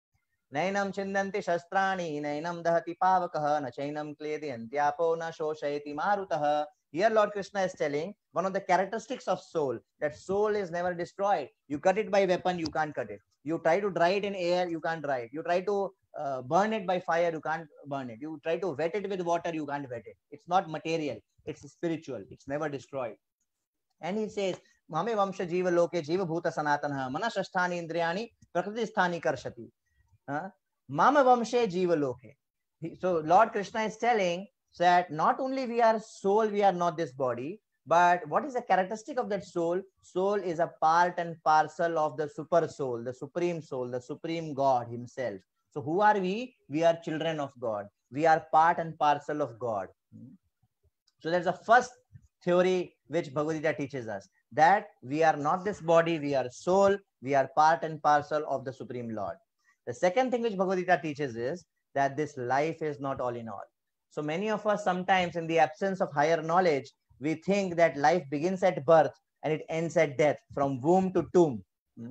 नैनं छिन्दन्ति शस्त्राणि, नैनं दहति पावकः, न चैनं क्लेदयन्त्यापो न शोषयति मारुतः. Here Lord Krishna is telling one of the characteristics of soul, that soul is never destroyed. You cut it by weapon, you can't cut it. You try to dry it in air, you can't dry it. You try to uh, burn it by fire, you can't burn it. You try to wet it with water, you can't wet it. It's not material, it's spiritual, it's never destroyed. And he says, Mame Vamsha Jiva Loke Jiva Bhuta Sanatana Manashasthani Indriyani Prakriti Sthani Karshati. Uh, Mama Vamshe Jiva Loke. So Lord Krishna is telling that not only we are soul, we are not this body, but what is the characteristic of that soul? Soul is a part and parcel of the super soul, the supreme soul, the supreme God himself. So who are we? We are children of God. We are part and parcel of God. So that's the first theory which Bhagavad Gita teaches us, that we are not this body, we are soul, we are part and parcel of the Supreme Lord. The second thing which Bhagavad Gita teaches is that this life is not all in all. So many of us sometimes, in the absence of higher knowledge, we think that life begins at birth and it ends at death, from womb to tomb. Hmm?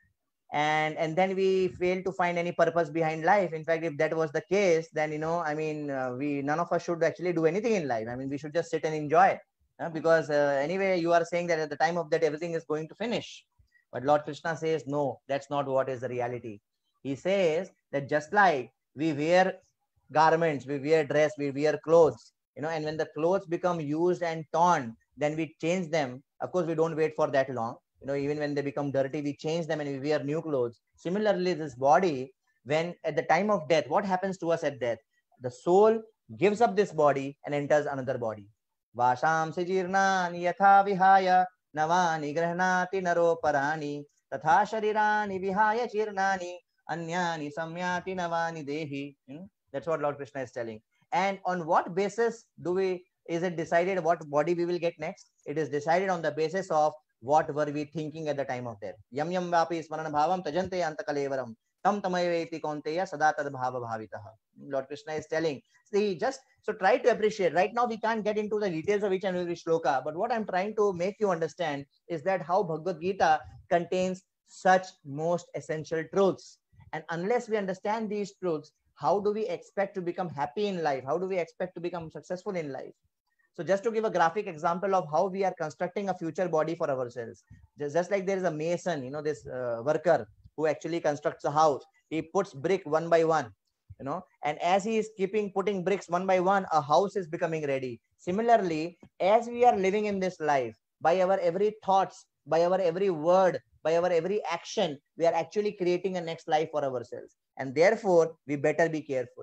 And, and then we fail to find any purpose behind life. In fact, if that was the case, then, you know, I mean, uh, we none of us should actually do anything in life. I mean, we should just sit and enjoy. Uh, because uh, anyway, you are saying that at the time of that, everything is going to finish. But Lord Krishna says, no, that's not what is the reality. He says that just like we wear garments, we wear dress, we wear clothes, you know, and when the clothes become used and torn, then we change them. Of course, we don't wait for that long. You know, even when they become dirty, we change them and we wear new clothes. Similarly, this body, when at the time of death, what happens to us at death? The soul gives up this body and enters another body. Vasham sijirnani yatha vihaya navani grahnati naro parani tatha sharirani vihaya chirnani anyani samyati navani dehi. Hmm? That's what Lord Krishna is telling. And on what basis do we, is it decided what body we will get next? It is decided on the basis of what were we thinking at the time of death. Yam yam vapi smarana bhavam tajante antakalevaram tam tamayveti konteya sada tad bhava bhavitaha. Lord Krishna is telling, see, just so try to appreciate. Right now we can't get into the details of each and every shloka, but what I'm trying to make you understand is that how Bhagavad Gita contains such most essential truths. And unless we understand these truths, how do we expect to become happy in life? How do we expect to become successful in life? So just to give a graphic example of how we are constructing a future body for ourselves, just, just like there is a mason, you know, this uh, worker who actually constructs a house, he puts brick one by one, you know, and as he is keeping putting bricks one by one, a house is becoming ready. Similarly, as we are living in this life, by our every thoughts, by our every word, by our every action, we are actually creating a next life for ourselves. And therefore, we better be careful.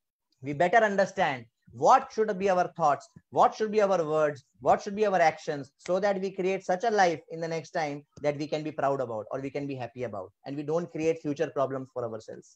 We better understand what should be our thoughts, what should be our words, what should be our actions, so that we create such a life in the next time that we can be proud about or we can be happy about, and we don't create future problems for ourselves.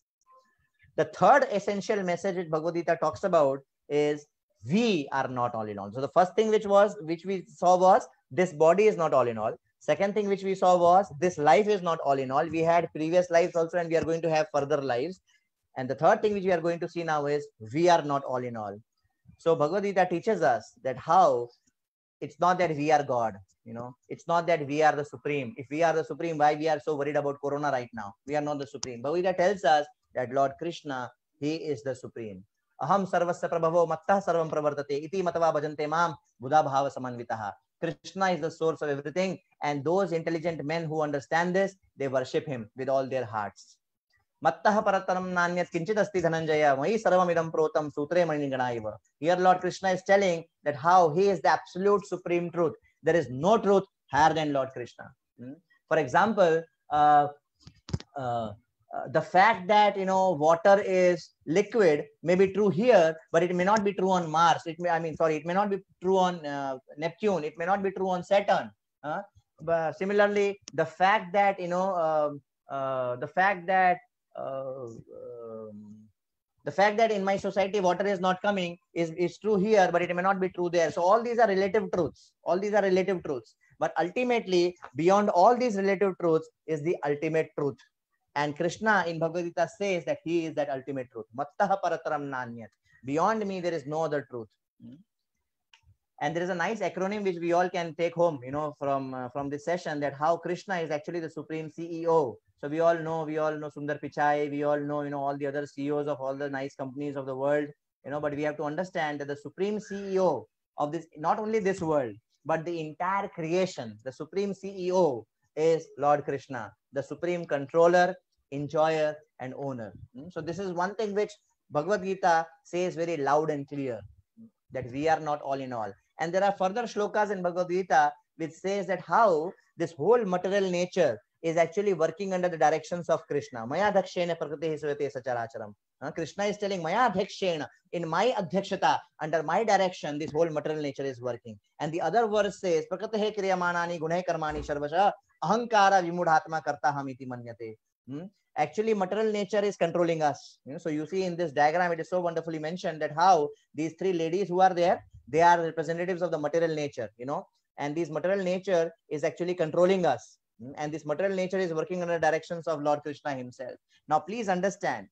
The third essential message which Bhagavad Gita talks about is we are not all in all. So the first thing which was which we saw was this body is not all in all. Second thing which we saw was this life is not all in all. We had previous lives also, and we are going to have further lives. And the third thing which we are going to see now is we are not all in all. So Bhagavad Gita teaches us that how it's not that we are God, you know, it's not that we are the supreme. If we are the supreme, why we are so worried about Corona right now? We are not the supreme. Bhagavad Gita tells us that Lord Krishna, he is the supreme. Aham sarvasya prabhavo mattah sarvam pravartate iti matava bhajante mam buddha bhava samanvitaha. Krishna is the source of everything, and those intelligent men who understand this, they worship him with all their hearts. Mattah paratanam nanyat kinchit asti dhananjaya mai sarvamidam protam sutre manigana. Here Lord Krishna is telling that how he is the absolute supreme truth. There is no truth higher than Lord Krishna. For example, uh, uh, uh, the fact that, you know, water is liquid may be true here, but it may not be true on Mars. It may, I mean, sorry, it may not be true on uh, Neptune. It may not be true on Saturn. Uh, but similarly, the fact that, you know, um, uh, the fact that Uh, um, the fact that in my society water is not coming is, is true here, but it may not be true there. So all these are relative truths. All these are relative truths. But ultimately, beyond all these relative truths is the ultimate truth. And Krishna in Bhagavad Gita says that he is that ultimate truth. Mattah parataram nanyat. Beyond me, there is no other truth. And there is a nice acronym which we all can take home, you know, from uh, from this session, that how Krishna is actually the supreme C E O. So we all know, we all know Sundar Pichai, we all know, you know, all the other C E Os of all the nice companies of the world, you know, but we have to understand that the supreme C E O of this, not only this world, but the entire creation, the supreme C E O is Lord Krishna, the supreme controller, enjoyer, and owner. So this is one thing which Bhagavad Gita says very loud and clear, that we are not all in all. And there are further shlokas in Bhagavad Gita which says that how this whole material nature is actually working under the directions of Krishna. Maya dhakshena prakriti svate sacharacharam. Uh, Krishna is telling Maya dhakshena, in my adhyakshata, under my direction, this whole material nature is working. And the other verse says, prakritehe kriyamanani gunhe karmani sarvasha ahankara vimudhatma kartaham iti manyate. Hmm? Actually, material nature is controlling us. You know, so you see in this diagram, it is so wonderfully mentioned that how these three ladies who are there, they are representatives of the material nature, you know, and this material nature is actually controlling us. And this material nature is working under the directions of Lord Krishna himself. Now, please understand,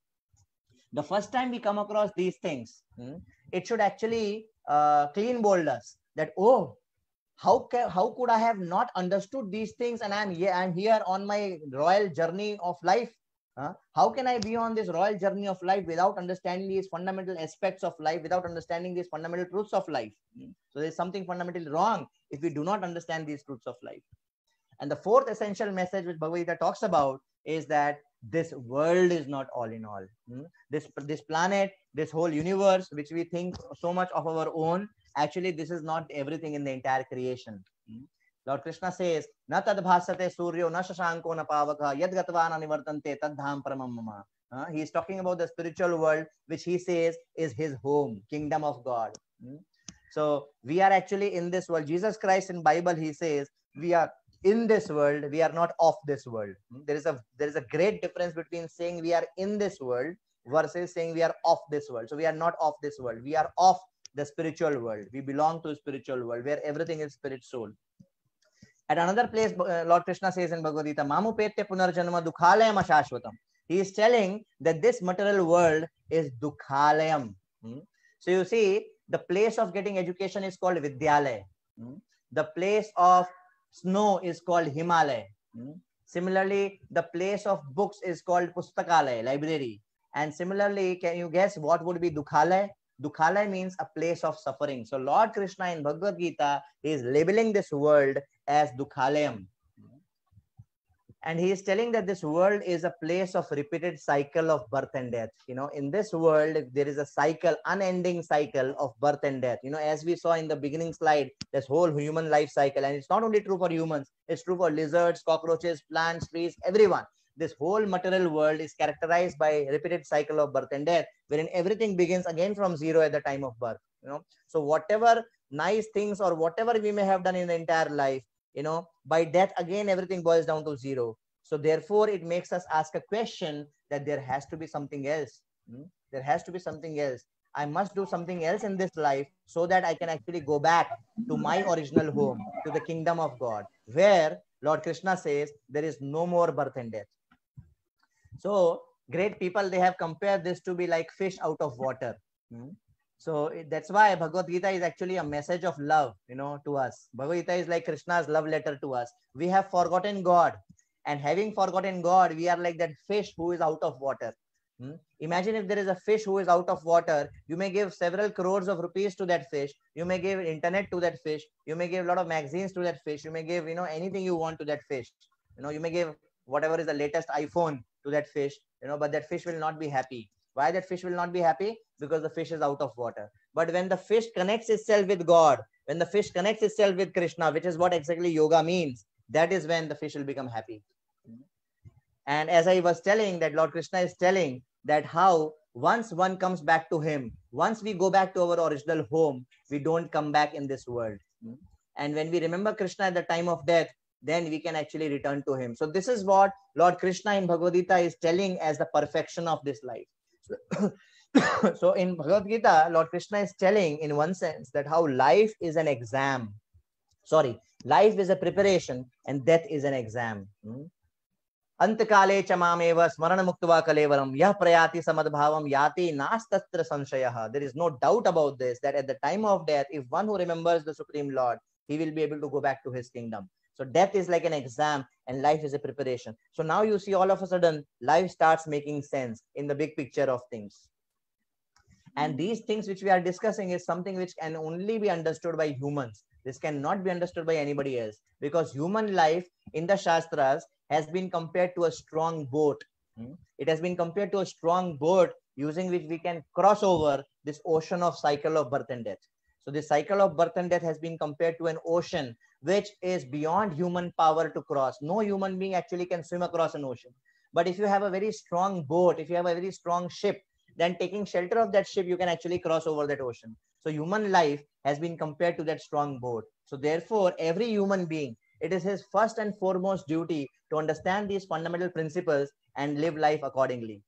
the first time we come across these things, it should actually uh, clean bold us that, oh, how, ca how could I have not understood these things, and I'm here, I'm here on my royal journey of life. Uh, how can I be on this royal journey of life without understanding these fundamental aspects of life, without understanding these fundamental truths of life? So there's something fundamentally wrong if we do not understand these truths of life. And the fourth essential message which Bhagavad Gita talks about is that this world is not all in all. This, this planet, this whole universe, which we think so much of our own, actually this is not everything in the entire creation. Lord Krishna says, "Na tad bhasate suryo na shashanko na pavaka yad gatvana nivartante tad dham paramam mama." Uh, he is talking about the spiritual world, which he says is his home, kingdom of God. Hmm? So we are actually in this world. Jesus Christ in Bible, he says, we are in this world, we are not of this world. Hmm? There is a there is a great difference between saying we are in this world versus saying we are of this world. So we are not of this world. We are of the spiritual world. We belong to the spiritual world where everything is spirit soul. At another place, uh, Lord Krishna says in Bhagavad Gita, Mamu pete punarjanma dukhalayam ashashvatam. He is telling that this material world is dukhalayam. Hmm? So you see, the place of getting education is called Vidyalaya. Hmm? The place of snow is called Himalaya. Hmm? Similarly, the place of books is called Pustakalaya, library. And similarly, can you guess what would be Dukhalaya? Dukhalaya means a place of suffering. So Lord Krishna in Bhagavad Gita is labeling this world as Dukhalayam. And he is telling that this world is a place of repeated cycle of birth and death. You know, in this world, there is a cycle, unending cycle of birth and death. You know, as we saw in the beginning slide, this whole human life cycle. And it's not only true for humans, it's true for lizards, cockroaches, plants, trees, everyone. This whole material world is characterized by a repeated cycle of birth and death, wherein everything begins again from zero at the time of birth. You know, so whatever nice things or whatever we may have done in the entire life, you know, by death again everything boils down to zero. So therefore it makes us ask a question that there has to be something else. Hmm? There has to be something else. I must do something else in this life so that I can actually go back to my original home, to the kingdom of God, where Lord Krishna says there is no more birth and death. So great people, they have compared this to be like fish out of water. Hmm? So that's why Bhagavad Gita is actually a message of love, you know, to us. Bhagavad Gita is like Krishna's love letter to us. We have forgotten God, and having forgotten God, we are like that fish who is out of water. Hmm? Imagine if there is a fish who is out of water, you may give several crores of rupees to that fish. You may give internet to that fish. You may give a lot of magazines to that fish. You may give, you know, anything you want to that fish. You know, you may give whatever is the latest iPhone to that fish, you know, but that fish will not be happy. Why that fish will not be happy? Because the fish is out of water. But when the fish connects itself with God, when the fish connects itself with Krishna, which is what exactly yoga means, that is when the fish will become happy. And as I was telling, that Lord Krishna is telling that how once one comes back to him, once we go back to our original home, we don't come back in this world. And when we remember Krishna at the time of death, then we can actually return to him. So this is what Lord Krishna in Bhagavad Gita is telling as the perfection of this life. So, so in Bhagavad Gita, Lord Krishna is telling in one sense that how life is an exam. Sorry, life is a preparation and death is an exam. Hmm? Antakale chamameva smarana muktva kalevaram yah prayati samadbhavam yati nastatra sanshayah. There is no doubt about this, that at the time of death, if one who remembers the Supreme Lord, he will be able to go back to his kingdom. So death is like an exam and life is a preparation. So now you see all of a sudden life starts making sense in the big picture of things. And these things which we are discussing is something which can only be understood by humans. This cannot be understood by anybody else, because human life in the Shastras has been compared to a strong boat. It has been compared to a strong boat using which we can cross over this ocean of cycle of birth and death. So the cycle of birth and death has been compared to an ocean which is beyond human power to cross. No human being actually can swim across an ocean. But if you have a very strong boat, if you have a very strong ship, then taking shelter of that ship, you can actually cross over that ocean. So human life has been compared to that strong boat. So therefore, every human being, it is his first and foremost duty to understand these fundamental principles and live life accordingly.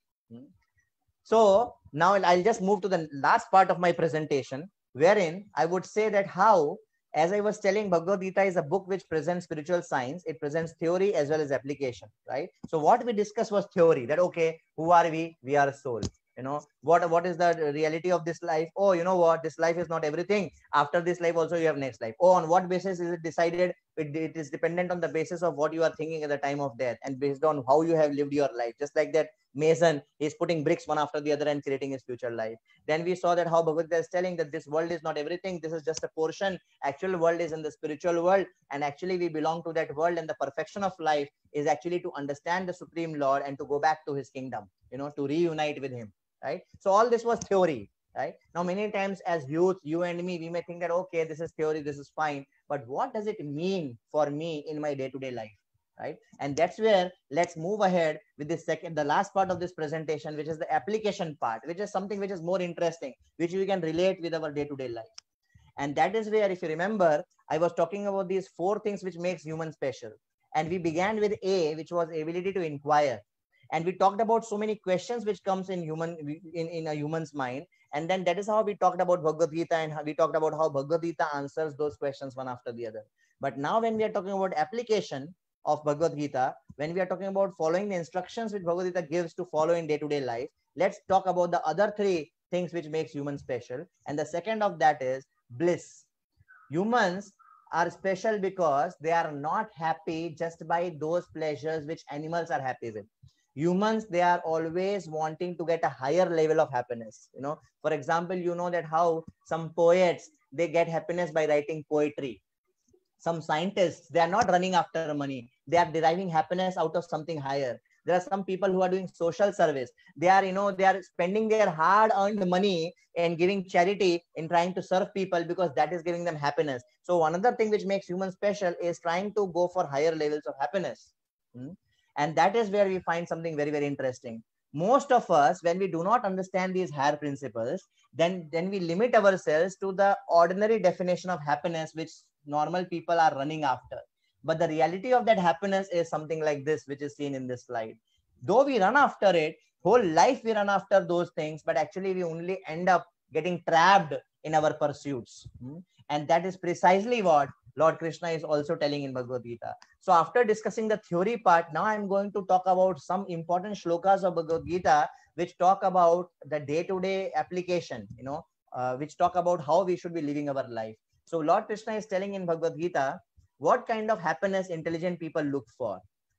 So now I'll just move to the last part of my presentation, wherein I would say that how, as I was telling, Bhagavad Gita is a book which presents spiritual science. It presents theory as well as application, right? So what we discussed was theory, that, okay, who are we? We are a soul. You know, what, what is the reality of this life? Oh, you know what? This life is not everything. After this life also you have next life. Oh, on what basis is it decided? It, it is dependent on the basis of what you are thinking at the time of death and based on how you have lived your life. Just like that mason is putting bricks one after the other and creating his future life. Then we saw that how Bhagavad Gita is telling that this world is not everything. This is just a portion. Actual world is in the spiritual world. And actually we belong to that world, and the perfection of life is actually to understand the Supreme Lord and to go back to his kingdom, you know, to reunite with him. Right? So all this was theory, right? Now, many times as youth, you and me, we may think that, okay, this is theory, this is fine. But what does it mean for me in my day-to-day life, right? And that's where let's move ahead with the second, the last part of this presentation, which is the application part, which is something which is more interesting, which we can relate with our day-to-day life. And that is where, if you remember, I was talking about these four things which makes human special. And we began with A, which was ability to inquire. And we talked about so many questions which comes in human in, in a human's mind. And then that is how we talked about Bhagavad Gita, and we talked about how Bhagavad Gita answers those questions one after the other. But now when we are talking about application of Bhagavad Gita, when we are talking about following the instructions which Bhagavad Gita gives to follow in day-to-day life, let's talk about the other three things which makes humans special. And the second of that is bliss. Humans are special because they are not happy just by those pleasures which animals are happy with. Humans, they are always wanting to get a higher level of happiness. You know, for example, you know that how some poets, they get happiness by writing poetry. Some scientists, they are not running after money. They are deriving happiness out of something higher. There are some people who are doing social service. They are, you know, they are spending their hard-earned money and giving charity in trying to serve people because that is giving them happiness. So another thing which makes humans special is trying to go for higher levels of happiness. Hmm? And that is where we find something very, very interesting. Most of us, when we do not understand these higher principles, then, then we limit ourselves to the ordinary definition of happiness, which normal people are running after. But the reality of that happiness is something like this, which is seen in this slide. Though we run after it, whole life we run after those things, but actually we only end up getting trapped in our pursuits. And that is precisely what Lord Krishna is also telling in Bhagavad Gita. So after discussing the theory part, now I'm going to talk about some important shlokas of Bhagavad Gita, which talk about the day-to-day application, you know, uh, which talk about how we should be living our life. So Lord Krishna is telling in Bhagavad Gita, what kind of happiness intelligent people look for.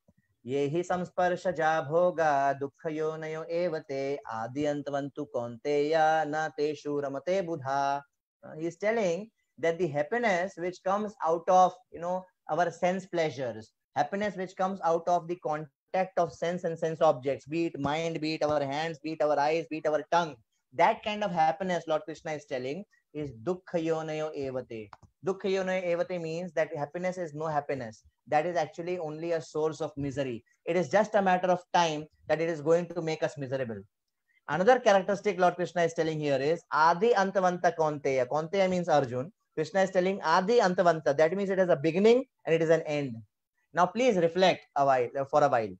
Yehi samsparshaja bhoga dukkhayonayo evate adyantavantu konteya na teshu ramate buddha. He is telling that the happiness which comes out of, you know, our sense pleasures, happiness which comes out of the contact of sense and sense objects, be it mind, be it our hands, be it our eyes, be it our tongue, that kind of happiness Lord Krishna is telling is dukkhayonayo evate. Dukkhayonayo evate means that happiness is no happiness. That is actually only a source of misery. It is just a matter of time that it is going to make us miserable. Another characteristic Lord Krishna is telling here is Adi Antavanta Konteya. Konteya means Arjun. Krishna is telling Adi Antavanta. That means it has a beginning and it is an end. Now please reflect a while, for a while.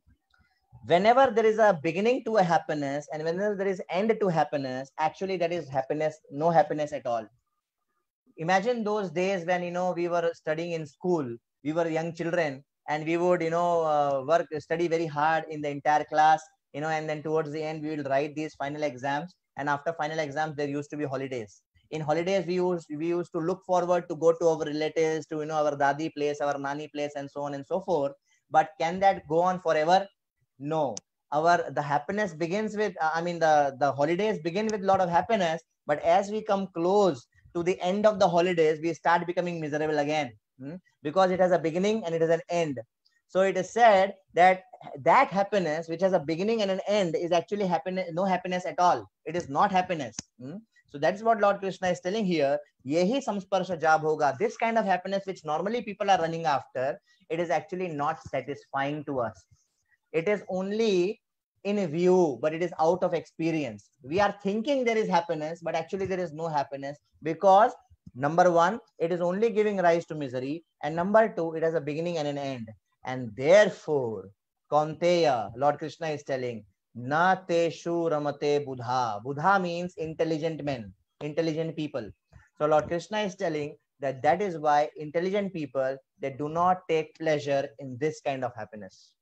Whenever there is a beginning to a happiness and whenever there is end to happiness, actually that is happiness, no happiness at all. Imagine those days when, you know, we were studying in school, we were young children, and we would, you know, uh, work, study very hard in the entire class, you know, and then towards the end, we will write these final exams. And after final exams, there used to be holidays. In holidays, we used, we used to look forward to go to our relatives, to, you know, our dadi place, our nani place, and so on and so forth. But can that go on forever? No. Our, the happiness begins with, uh, I mean, the, the holidays begin with a lot of happiness, but as we come close to the end of the holidays, we start becoming miserable again, hmm? because it has a beginning and it has an end. So it is said that that happiness, which has a beginning and an end, is actually happiness, no happiness at all. It is not happiness. Hmm? So that's what Lord Krishna is telling here. Yehi samsparsha jab hoga. This kind of happiness which normally people are running after, it is actually not satisfying to us. It is only in a view, but it is out of experience. We are thinking there is happiness, but actually there is no happiness, because number one, it is only giving rise to misery, and number two, it has a beginning and an end. And therefore, Kaunteya, Lord Krishna is telling, Na teshu ramate buddha. Buddha means intelligent men, intelligent people. So Lord Krishna is telling that that is why intelligent people, they do not take pleasure in this kind of happiness.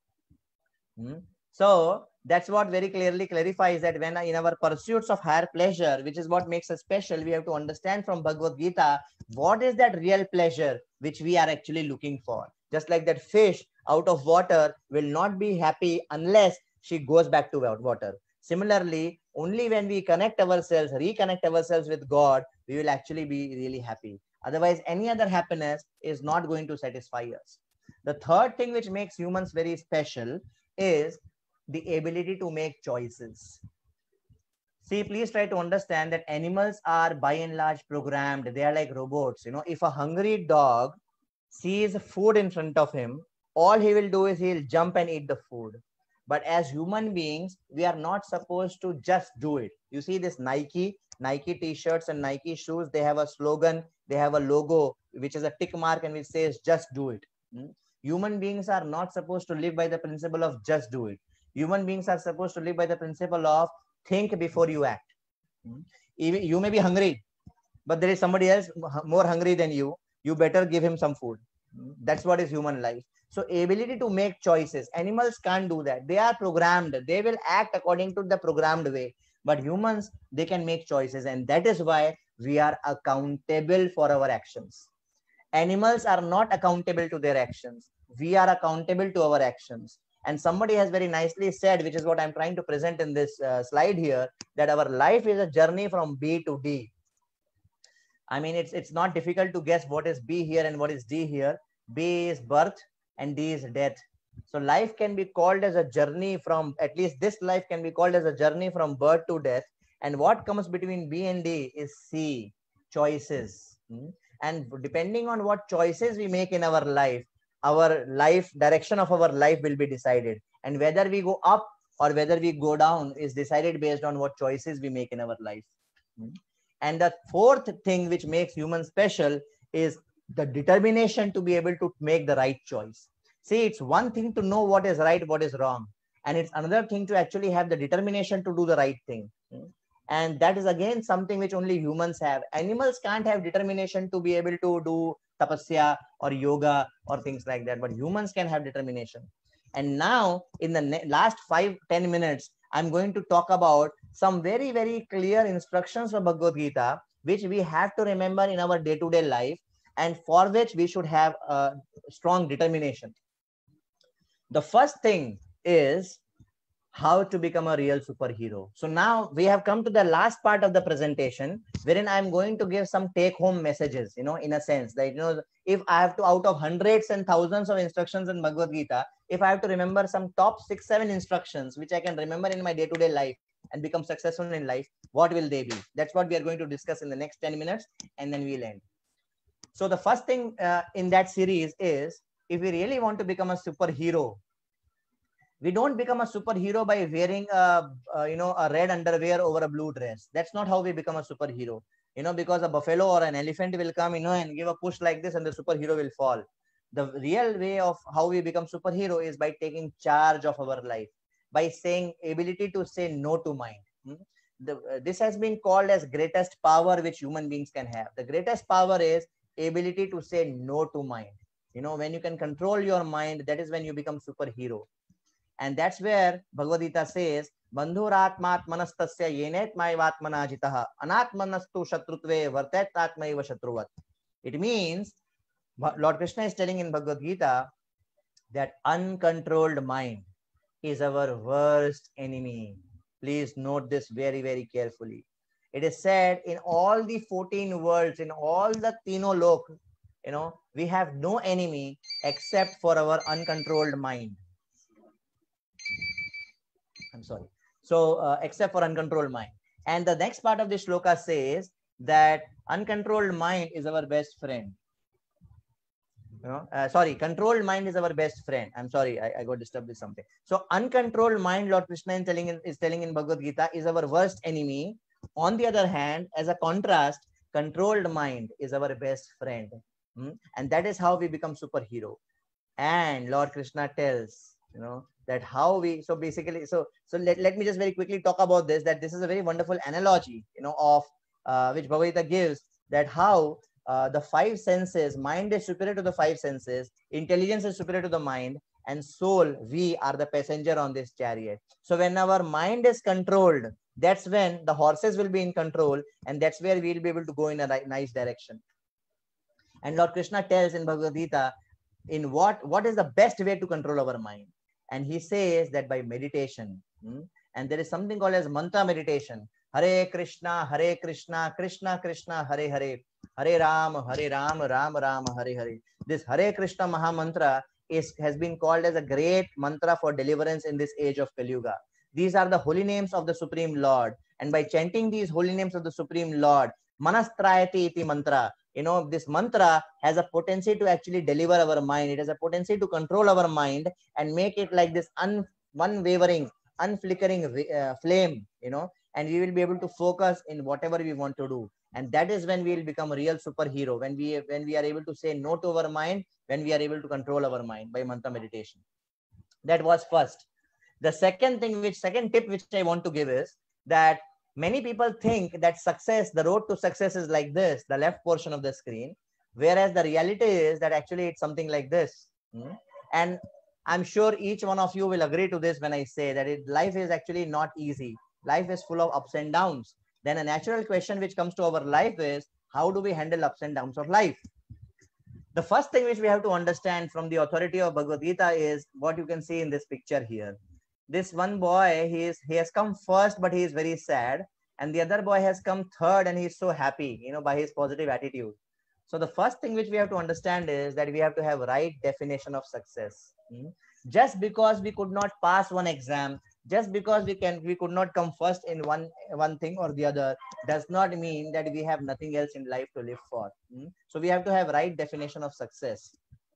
Hmm? So that's what very clearly clarifies that when in our pursuits of higher pleasure, which is what makes us special, we have to understand from Bhagavad Gita, what is that real pleasure which we are actually looking for. Just like that fish out of water will not be happy unless she goes back to water. Similarly, only when we connect ourselves, reconnect ourselves with God, we will actually be really happy. Otherwise, any other happiness is not going to satisfy us. The third thing which makes humans very special is the ability to make choices. See, please try to understand that animals are by and large programmed. They are like robots. You know, if a hungry dog sees food in front of him, all he will do is he'll jump and eat the food. But as human beings, we are not supposed to just do it. You see this Nike, Nike t-shirts and Nike shoes, they have a slogan, they have a logo, which is a tick mark and which says, just do it. Hmm? Human beings are not supposed to live by the principle of just do it. Human beings are supposed to live by the principle of think before you act. Even you may be hungry, but there is somebody else more hungry than you. You better give him some food. That's what is human life. So ability to make choices. Animals can't do that. They are programmed. They will act according to the programmed way. But humans, they can make choices. And that is why we are accountable for our actions. Animals are not accountable to their actions. We are accountable to our actions. And somebody has very nicely said, which is what I'm trying to present in this uh, slide here, that our life is a journey from B to D. I mean, it's, it's not difficult to guess what is B here and what is D here. B is birth and D is death. So life can be called as a journey from, at least this life can be called as a journey from birth to death. And what comes between B and D is C, choices. Hmm? And depending on what choices we make in our life, our life, direction of our life will be decided. And whether we go up or whether we go down is decided based on what choices we make in our life. And the fourth thing which makes humans special is the determination to be able to make the right choice. See, it's one thing to know what is right, what is wrong. And it's another thing to actually have the determination to do the right thing. And that is again something which only humans have. Animals can't have determination to be able to do tapasya or yoga or things like that, but humans can have determination. And now in the last five, ten minutes, I'm going to talk about some very, very clear instructions from Bhagavad Gita, which we have to remember in our day-to-day life and for which we should have a strong determination. The first thing is how to become a real superhero. So now we have come to the last part of the presentation, wherein I'm going to give some take-home messages, you know, in a sense that, you know, if I have to, out of hundreds and thousands of instructions in Bhagavad Gita, if I have to remember some top six, seven instructions, which I can remember in my day-to-day life and become successful in life, what will they be? That's what we are going to discuss in the next ten minutes, and then we'll end. So the first thing uh, in that series is, if we really want to become a superhero, we don't become a superhero by wearing a, uh, you know, a red underwear over a blue dress. That's not how we become a superhero. You know, because a buffalo or an elephant will come, you know, and give a push like this and the superhero will fall. The real way of how we become superhero is by taking charge of our life, by saying ability to say no to mind. Hmm? The, uh, this has been called as greatest power which human beings can have. The greatest power is ability to say no to mind. You know, when you can control your mind, that is when you become superhero. And that's where Bhagavad Gita says, Bandhuratmatmanastasya yenet maivatmana jitaha anatmanastu shatrutve vartet atmaiva shatruvat. It means, Lord Krishna is telling in Bhagavad Gita that uncontrolled mind is our worst enemy. Please note this very, very carefully. It is said in all the fourteen worlds, in all the Tino Lok, you know, we have no enemy except for our uncontrolled mind. I'm sorry. So, uh, except for uncontrolled mind. And the next part of the shloka says that uncontrolled mind is our best friend. You know, uh, sorry, controlled mind is our best friend. I'm sorry, I, I got disturbed with something. So, uncontrolled mind, Lord Krishna is telling in, is telling in Bhagavad Gita, is our worst enemy. On the other hand, as a contrast, controlled mind is our best friend. Hmm? And that is how we become superhero. And Lord Krishna tells, you know, that how we, so basically, so so let, let me just very quickly talk about this, that this is a very wonderful analogy, you know, of uh, which Bhagavad Gita gives, that how uh, the five senses, mind is superior to the five senses, intelligence is superior to the mind, and soul, we are the passenger on this chariot. So when our mind is controlled, that's when the horses will be in control, and that's where we'll be able to go in a nice direction. And Lord Krishna tells in Bhagavad Gita, in what, what is the best way to control our mind? And he says that by meditation. Hmm? And there is something called as mantra meditation. Hare Krishna, Hare Krishna, Krishna Krishna, Hare Hare, Hare Ram, Hare Ram, Ram Ram, Hare Hare. This Hare Krishna Maha Mantra is, has been called as a great mantra for deliverance in this age of Kali Yuga. These are the holy names of the Supreme Lord. And by chanting these holy names of the Supreme Lord, Manastrayati iti mantra, you know, this mantra has a potency to actually deliver our mind. It has a potency to control our mind and make it like this un, unwavering, unflickering uh, flame, you know, and we will be able to focus in whatever we want to do. And that is when we will become a real superhero, when we, when we are able to say no to our mind, when we are able to control our mind by mantra meditation. That was first. The second thing, which second tip which I want to give is that many people think that success, the road to success is like this, the left portion of the screen, whereas the reality is that actually it's something like this. Hmm? And I'm sure each one of you will agree to this when I say that it, life is actually not easy. Life is full of ups and downs. Then a natural question which comes to our life is, how do we handle ups and downs of life? The first thing which we have to understand from the authority of Bhagavad Gita is what you can see in this picture here. This one boy, he is he has come first, but he is very sad, and the other boy has come third, and he is so happy, you know, by his positive attitude. So the first thing which we have to understand is that we have to have right definition of success. Hmm? Just because we could not pass one exam, just because we can we could not come first in one one thing or the other, does not mean that we have nothing else in life to live for. Hmm? So we have to have right definition of success.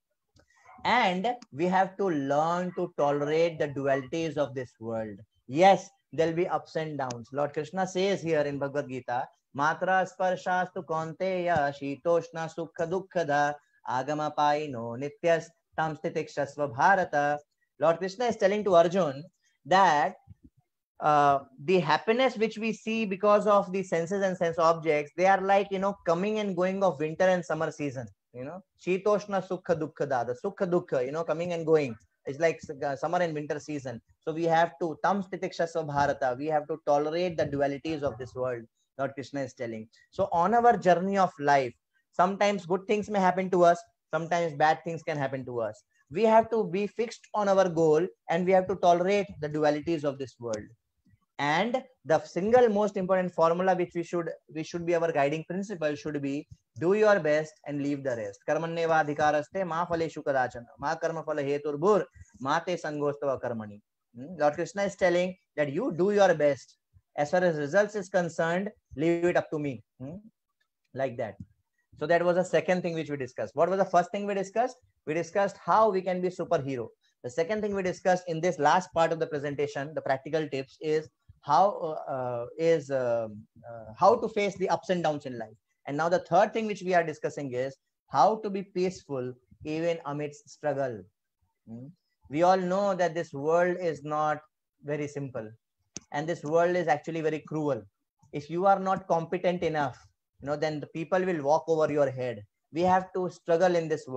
And we have to learn to tolerate the dualities of this world. Yes, there will be ups and downs. Lord Krishna says here in Bhagavad Gita, Matra sparshaastu kaunteya shitoshna sukha dukkhada agama paino nityas tam stitikshasva bharata. Lord Krishna is telling to Arjun that uh, the happiness which we see because of the senses and sense objects, they are like, you know, coming and going of winter and summer season. You know, Shitoshna Sukha Dukkhada, the Sukha Dukkha, you know, coming and going. It's like summer and winter season. So we have to, Tam Stitikshasva Bharata, we have to tolerate the dualities of this world, Lord Krishna is telling. So on our journey of life, sometimes good things may happen to us, sometimes bad things can happen to us. We have to be fixed on our goal, and we have to tolerate the dualities of this world. And the single most important formula which we should we should be our guiding principle should be, do your best and leave the rest. Karmanyeva adhikaraste ma phaleshu kadachana ma karma phala heturbhur ma te sangostava karmani. Lord Krishna is telling that you do your best. As far as results is concerned, leave it up to me. Hmm? Like that. So that was the second thing which we discussed. What was the first thing we discussed? We discussed how we can be superhero. The second thing we discussed in this last part of the presentation, the practical tips, is how uh, is uh, uh, how to face the ups and downs in life. And now the third thing which we are discussing is how to be peaceful even amidst struggle. Hmm? We all know that this world is not very simple, and this world is actually very cruel. If you are not competent enough, you know, then the people will walk over your head. We have to struggle in this world.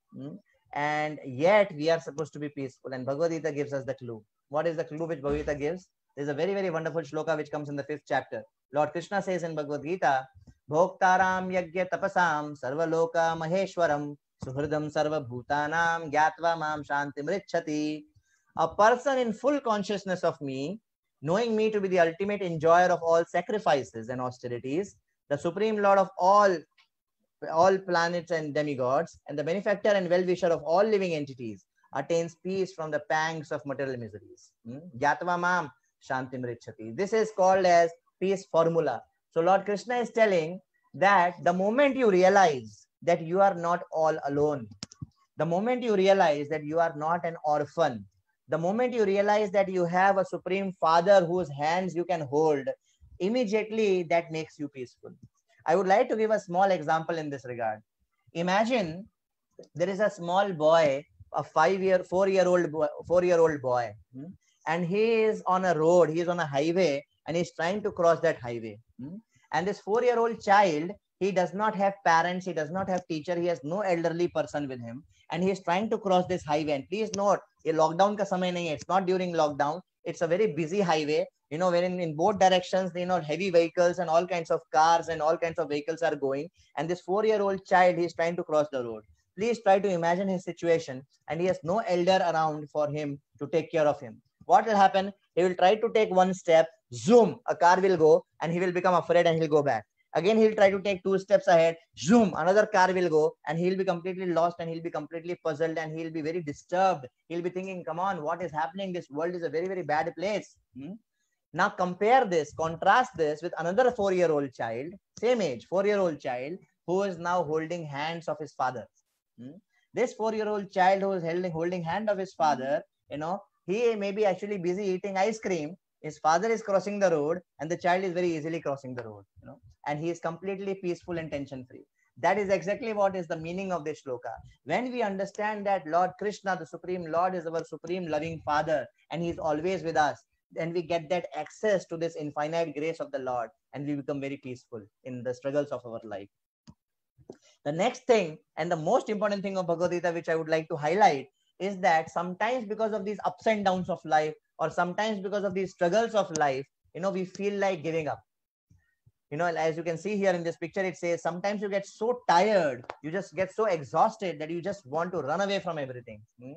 Mm? And yet we are supposed to be peaceful. And Bhagavad Gita gives us the clue. What is the clue which Bhagavad Gita gives? There's a very, very wonderful shloka which comes in the fifth chapter. Lord Krishna says in Bhagavad Gita, Bhoktaram yagya tapasam sarvaloka maheshwaram suhridam sarva bhutanam gyatva mam shantim richati. A person in full consciousness of me, knowing me to be the ultimate enjoyer of all sacrifices and austerities, the supreme lord of all all planets and demigods, and the benefactor and well-wisher of all living entities, attains peace from the pangs of material miseries. Gyatva mam shantim richati. This is called as peace formula. So Lord Krishna is telling that the moment you realize that you are not all alone, the moment you realize that you are not an orphan, the moment you realize that you have a supreme father whose hands you can hold, immediately that makes you peaceful. I would like to give a small example in this regard. Imagine there is a small boy, a five-year, four-year-old boy, four-year-old boy, and he is on a road, he is on a highway, and he's trying to cross that highway. And this four-year-old child, he does not have parents, he does not have teacher, he has no elderly person with him, and he is trying to cross this highway. And please note, ये lockdown का समय नहीं है. It's not during lockdown. It's a very busy highway. You know, wherein in both directions, you know, heavy vehicles and all kinds of cars and all kinds of vehicles are going. And this four-year-old child, he is trying to cross the road. Please try to imagine his situation, and he has no elder around for him to take care of him. What will happen? He will try to take one step, zoom, a car will go, and he will become afraid and he'll go back. Again, he'll try to take two steps ahead, zoom, another car will go, and he'll be completely lost and he'll be completely puzzled and he'll be very disturbed. He'll be thinking, come on, what is happening? This world is a very, very bad place. Hmm? Now compare this, contrast this with another four-year-old child, same age, four-year-old child, who is now holding hands of his father. Hmm? This four-year-old child who is holding, holding hand of his father, you know, he may be actually busy eating ice cream. His father is crossing the road and the child is very easily crossing the road, you know, and he is completely peaceful and tension-free. That is exactly what is the meaning of this shloka. When we understand that Lord Krishna, the Supreme Lord, is our supreme loving Father and he is always with us, then we get that access to this infinite grace of the Lord and we become very peaceful in the struggles of our life. The next thing and the most important thing of Bhagavad Gita, which I would like to highlight, is that sometimes because of these ups and downs of life, or sometimes because of these struggles of life, you know, we feel like giving up. You know, as you can see here in this picture, it says sometimes you get so tired, you just get so exhausted that you just want to run away from everything. Hmm?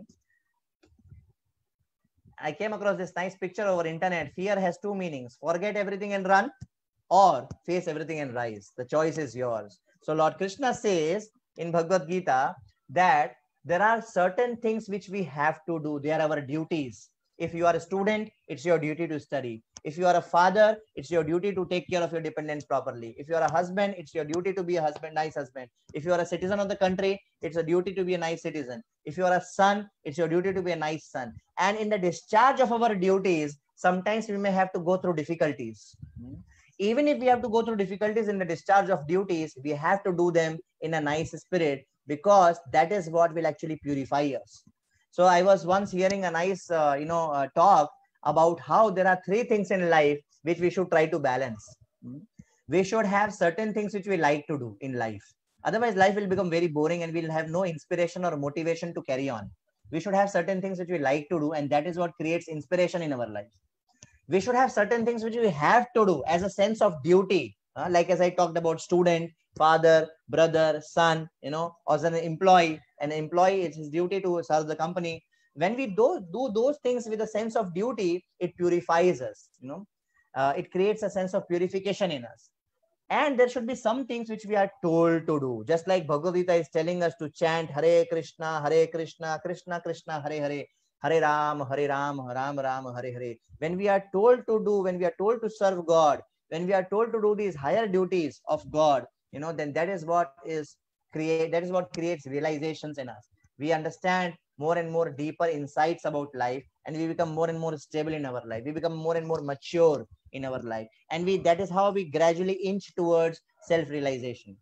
I came across this nice picture over internet. Fear has two meanings: forget everything and run, or face everything and rise. The choice is yours. So Lord Krishna says in Bhagavad Gita that there are certain things which we have to do. They are our duties. If you are a student, it's your duty to study. If you are a father, it's your duty to take care of your dependents properly. If you are a husband, it's your duty to be a husband, nice husband. If you are a citizen of the country, it's a duty to be a nice citizen. If you are a son, it's your duty to be a nice son. And in the discharge of our duties, sometimes we may have to go through difficulties. Even if we have to go through difficulties in the discharge of duties, we have to do them in a nice spirit, because that is what will actually purify us. So I was once hearing a nice, uh, you know, uh, talk about how there are three things in life which we should try to balance. We should have certain things which we like to do in life. Otherwise, life will become very boring and we'll have no inspiration or motivation to carry on. We should have certain things which we like to do, and that is what creates inspiration in our life. We should have certain things which we have to do as a sense of duty. Uh, like as I talked about student, father, brother, son, you know, as an employee, an employee, it's his duty to serve the company. When we do, do those things with a sense of duty, it purifies us, you know, uh, it creates a sense of purification in us. And there should be some things which we are told to do. Just like Bhagavad Gita is telling us to chant Hare Krishna, Hare Krishna, Krishna Krishna, Hare Hare, Hare Ram, Hare Ram, Ram Ram, Hare Hare. When we are told to do, when we are told to serve God, when we are told to do these higher duties of God, you know, then that is what is create, that is what creates realizations in us. We understand more and more deeper insights about life, and we become more and more stable in our life. We become more and more mature in our life. And we, that is how we gradually inch towards self-realization.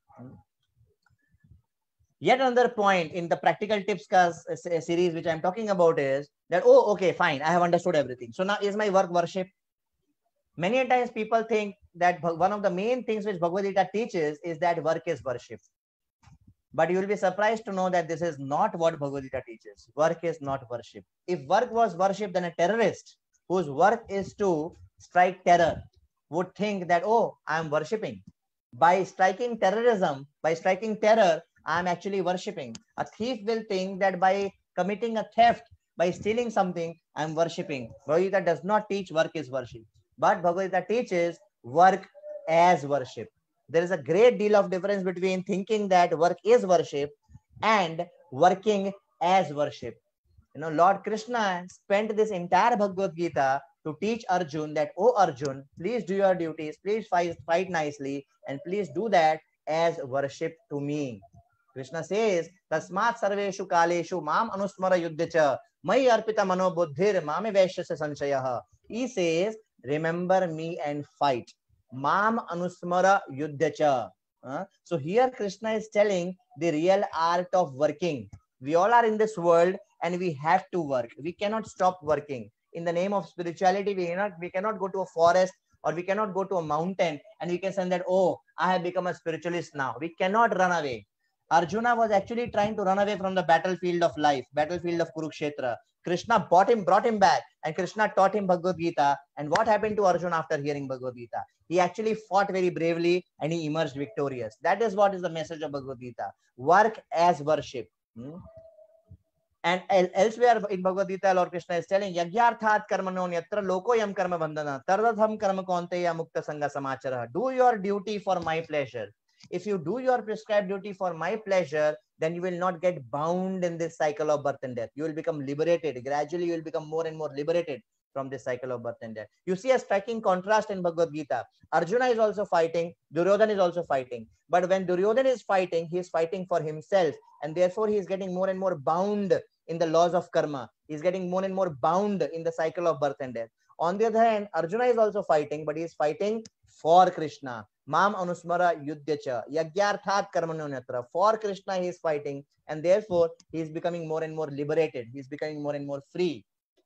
Yet another point in the practical tips series which I'm talking about is that, oh, okay, fine, I have understood everything. So now is my work worship? Many times people think that one of the main things which Bhagavad Gita teaches is that work is worship. But you will be surprised to know that this is not what Bhagavad Gita teaches. Work is not worship. If work was worship, then a terrorist whose work is to strike terror would think that, oh, I am worshipping. By striking terrorism, by striking terror, I am actually worshipping. A thief will think that by committing a theft, by stealing something, I am worshipping. Bhagavad Gita does not teach work is worship. But Bhagavad Gita teaches work as worship. There is a great deal of difference between thinking that work is worship and working as worship. You know, Lord Krishna spent this entire Bhagavad Gita to teach Arjun that, oh Arjun, please do your duties, please fight, fight nicely, and please do that as worship to me. Krishna says, Tasmat sarveshu kaleshu mam anusmara yuddhacha mai arpita mano buddhir mame vaishyasya sanshayah. He says, remember me and fight. Mam anusmara yuddhacha. Uh, so here Krishna is telling the real art of working. We all are in this world and we have to work. We cannot stop working. In the name of spirituality, we cannot, we cannot go to a forest or we cannot go to a mountain and we can say that, oh, I have become a spiritualist now. We cannot run away. Arjuna was actually trying to run away from the battlefield of life, battlefield of Kurukshetra. Krishna brought him, brought him back, and Krishna taught him Bhagavad Gita. And what happened to Arjuna after hearing Bhagavad Gita? He actually fought very bravely and he emerged victorious. That is what is the message of Bhagavad Gita. Work as worship. Hmm? And elsewhere in Bhagavad Gita, Lord Krishna is telling, Yagyarthat karmano nyatra loko yam karma bandhana tardadham karma konteya mukta sangha samachara. Do your duty for my pleasure. If you do your prescribed duty for my pleasure, then you will not get bound in this cycle of birth and death. You will become liberated. Gradually, you will become more and more liberated from this cycle of birth and death. You see a striking contrast in Bhagavad Gita. Arjuna is also fighting. Duryodhana is also fighting. But when Duryodhana is fighting, he is fighting for himself. And therefore, he is getting more and more bound in the laws of karma. He is getting more and more bound in the cycle of birth and death. On the other hand, Arjuna is also fighting, but he is fighting for Krishna. Mam anusmara yuddhacha yagyarthat karmanonyatra. For Krishna he is fighting, and therefore he is becoming more and more liberated. He is becoming more and more free.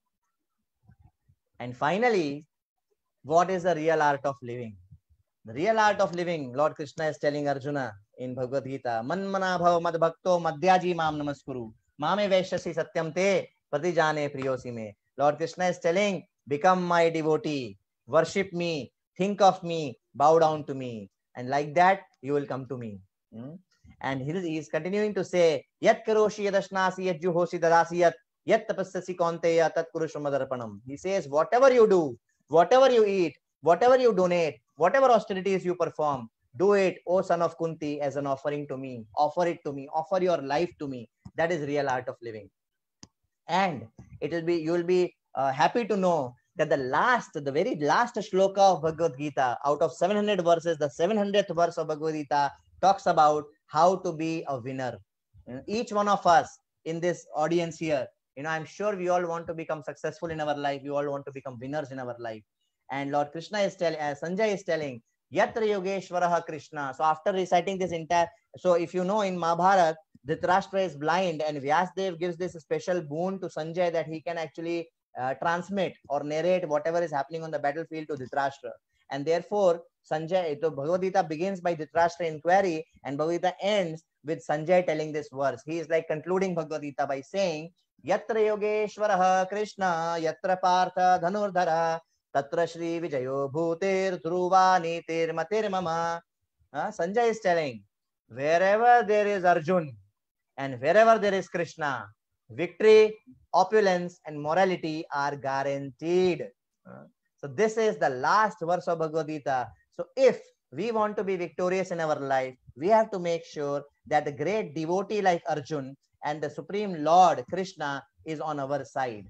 And finally, what is the real art of living? The real art of living, Lord Krishna is telling Arjuna in Bhagavad Gita, Manmana bhav mad bhakto madhyaji mam namaskuru mame vaishyasi satyam te pratijane priyosi me. Lord Krishna is telling, become my devotee, worship me, think of me, bow down to me, and like that you will come to me. Hmm? And he is continuing to say, Yat karoshi yadashnasi yat juhosi dadasi yat yat tapasyasi konteya tat kurushamadarpanam. He says, whatever you do, whatever you eat, whatever you donate, whatever austerities you perform, do it, O son of Kunti, as an offering to me. Offer it to me. Offer your life to me. That is real art of living. And it will be, you will be uh, happy to know that the last, the very last shloka of Bhagavad Gita, out of seven hundred verses, the seven hundredth verse of Bhagavad Gita talks about how to be a winner. You know, each one of us in this audience here, you know, I'm sure we all want to become successful in our life. We all want to become winners in our life. And Lord Krishna is telling, as Sanjay is telling, Yatra Yogeshwaraha Krishna. So after reciting this entire, so if you know in Mahabharata, Dhritarashtra is blind and Vyasdev gives this special boon to Sanjay that he can actually uh, transmit or narrate whatever is happening on the battlefield to Dhritarashtra. And therefore, Sanjay, so Bhagavad Gita begins by Dhritarashtra inquiry and Bhagavad Gita ends with Sanjay telling this verse. He is like concluding Bhagavad Gita by saying, Yatra Yogeshwaraha Krishna, Yatra Partha Dhanurdhara, Tatra Shri Vijayo Bhutir Dhruva Nitir Matir Mama. Uh, Sanjay is telling, wherever there is Arjun and wherever there is Krishna, victory, opulence, and morality are guaranteed. Uh, so this is the last verse of Bhagavad Gita. So if we want to be victorious in our life, we have to make sure that the great devotee like Arjun and the Supreme Lord Krishna is on our side.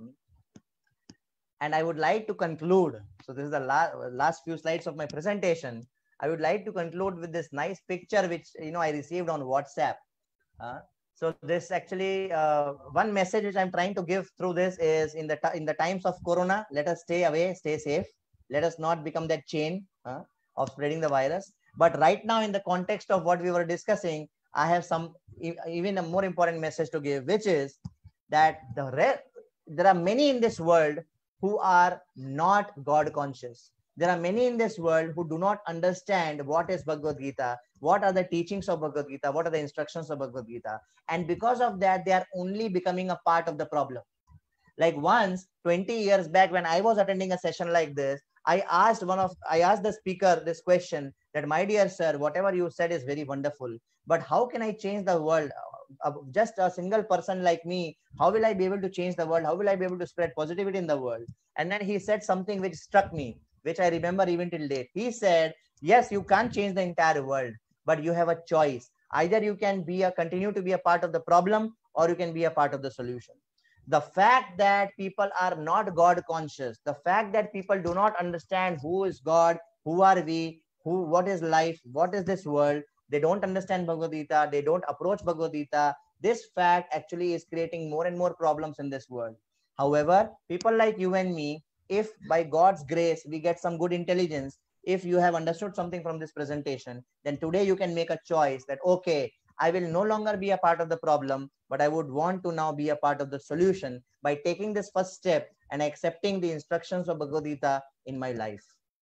And I would like to conclude. So this is the last, last few slides of my presentation. I would like to conclude with this nice picture which you know I received on WhatsApp. Uh, so this actually uh, one message which I'm trying to give through this is in the in the times of Corona, let us stay away, stay safe. Let us not become that chain uh, of spreading the virus. But right now, in the context of what we were discussing, I have some even a more important message to give, which is that the there are many in this world who are not God conscious. There are many in this world who do not understand what is Bhagavad Gita, what are the teachings of Bhagavad Gita, what are the instructions of Bhagavad Gita. And because of that, they are only becoming a part of the problem. Like once, twenty years back, when I was attending a session like this, I asked one of, I asked the speaker this question that, my dear sir, whatever you said is very wonderful, but how can I change the world? Uh, just a single person like me, how will I be able to change the world? How will I be able to spread positivity in the world? And then he said something which struck me, which I remember even till date. He said, yes, you can't change the entire world, but you have a choice. Either you can be a, continue to be a part of the problem, or you can be a part of the solution. The fact that people are not God conscious, the fact that people do not understand who is God, who are we, who, what is life, what is this world, they don't understand Bhagavad Gita, they don't approach Bhagavad Gita. This fact actually is creating more and more problems in this world. However, people like you and me, if by God's grace we get some good intelligence, if you have understood something from this presentation, then today you can make a choice that, okay, I will no longer be a part of the problem, but I would want to now be a part of the solution by taking this first step and accepting the instructions of Bhagavad Gita in my life.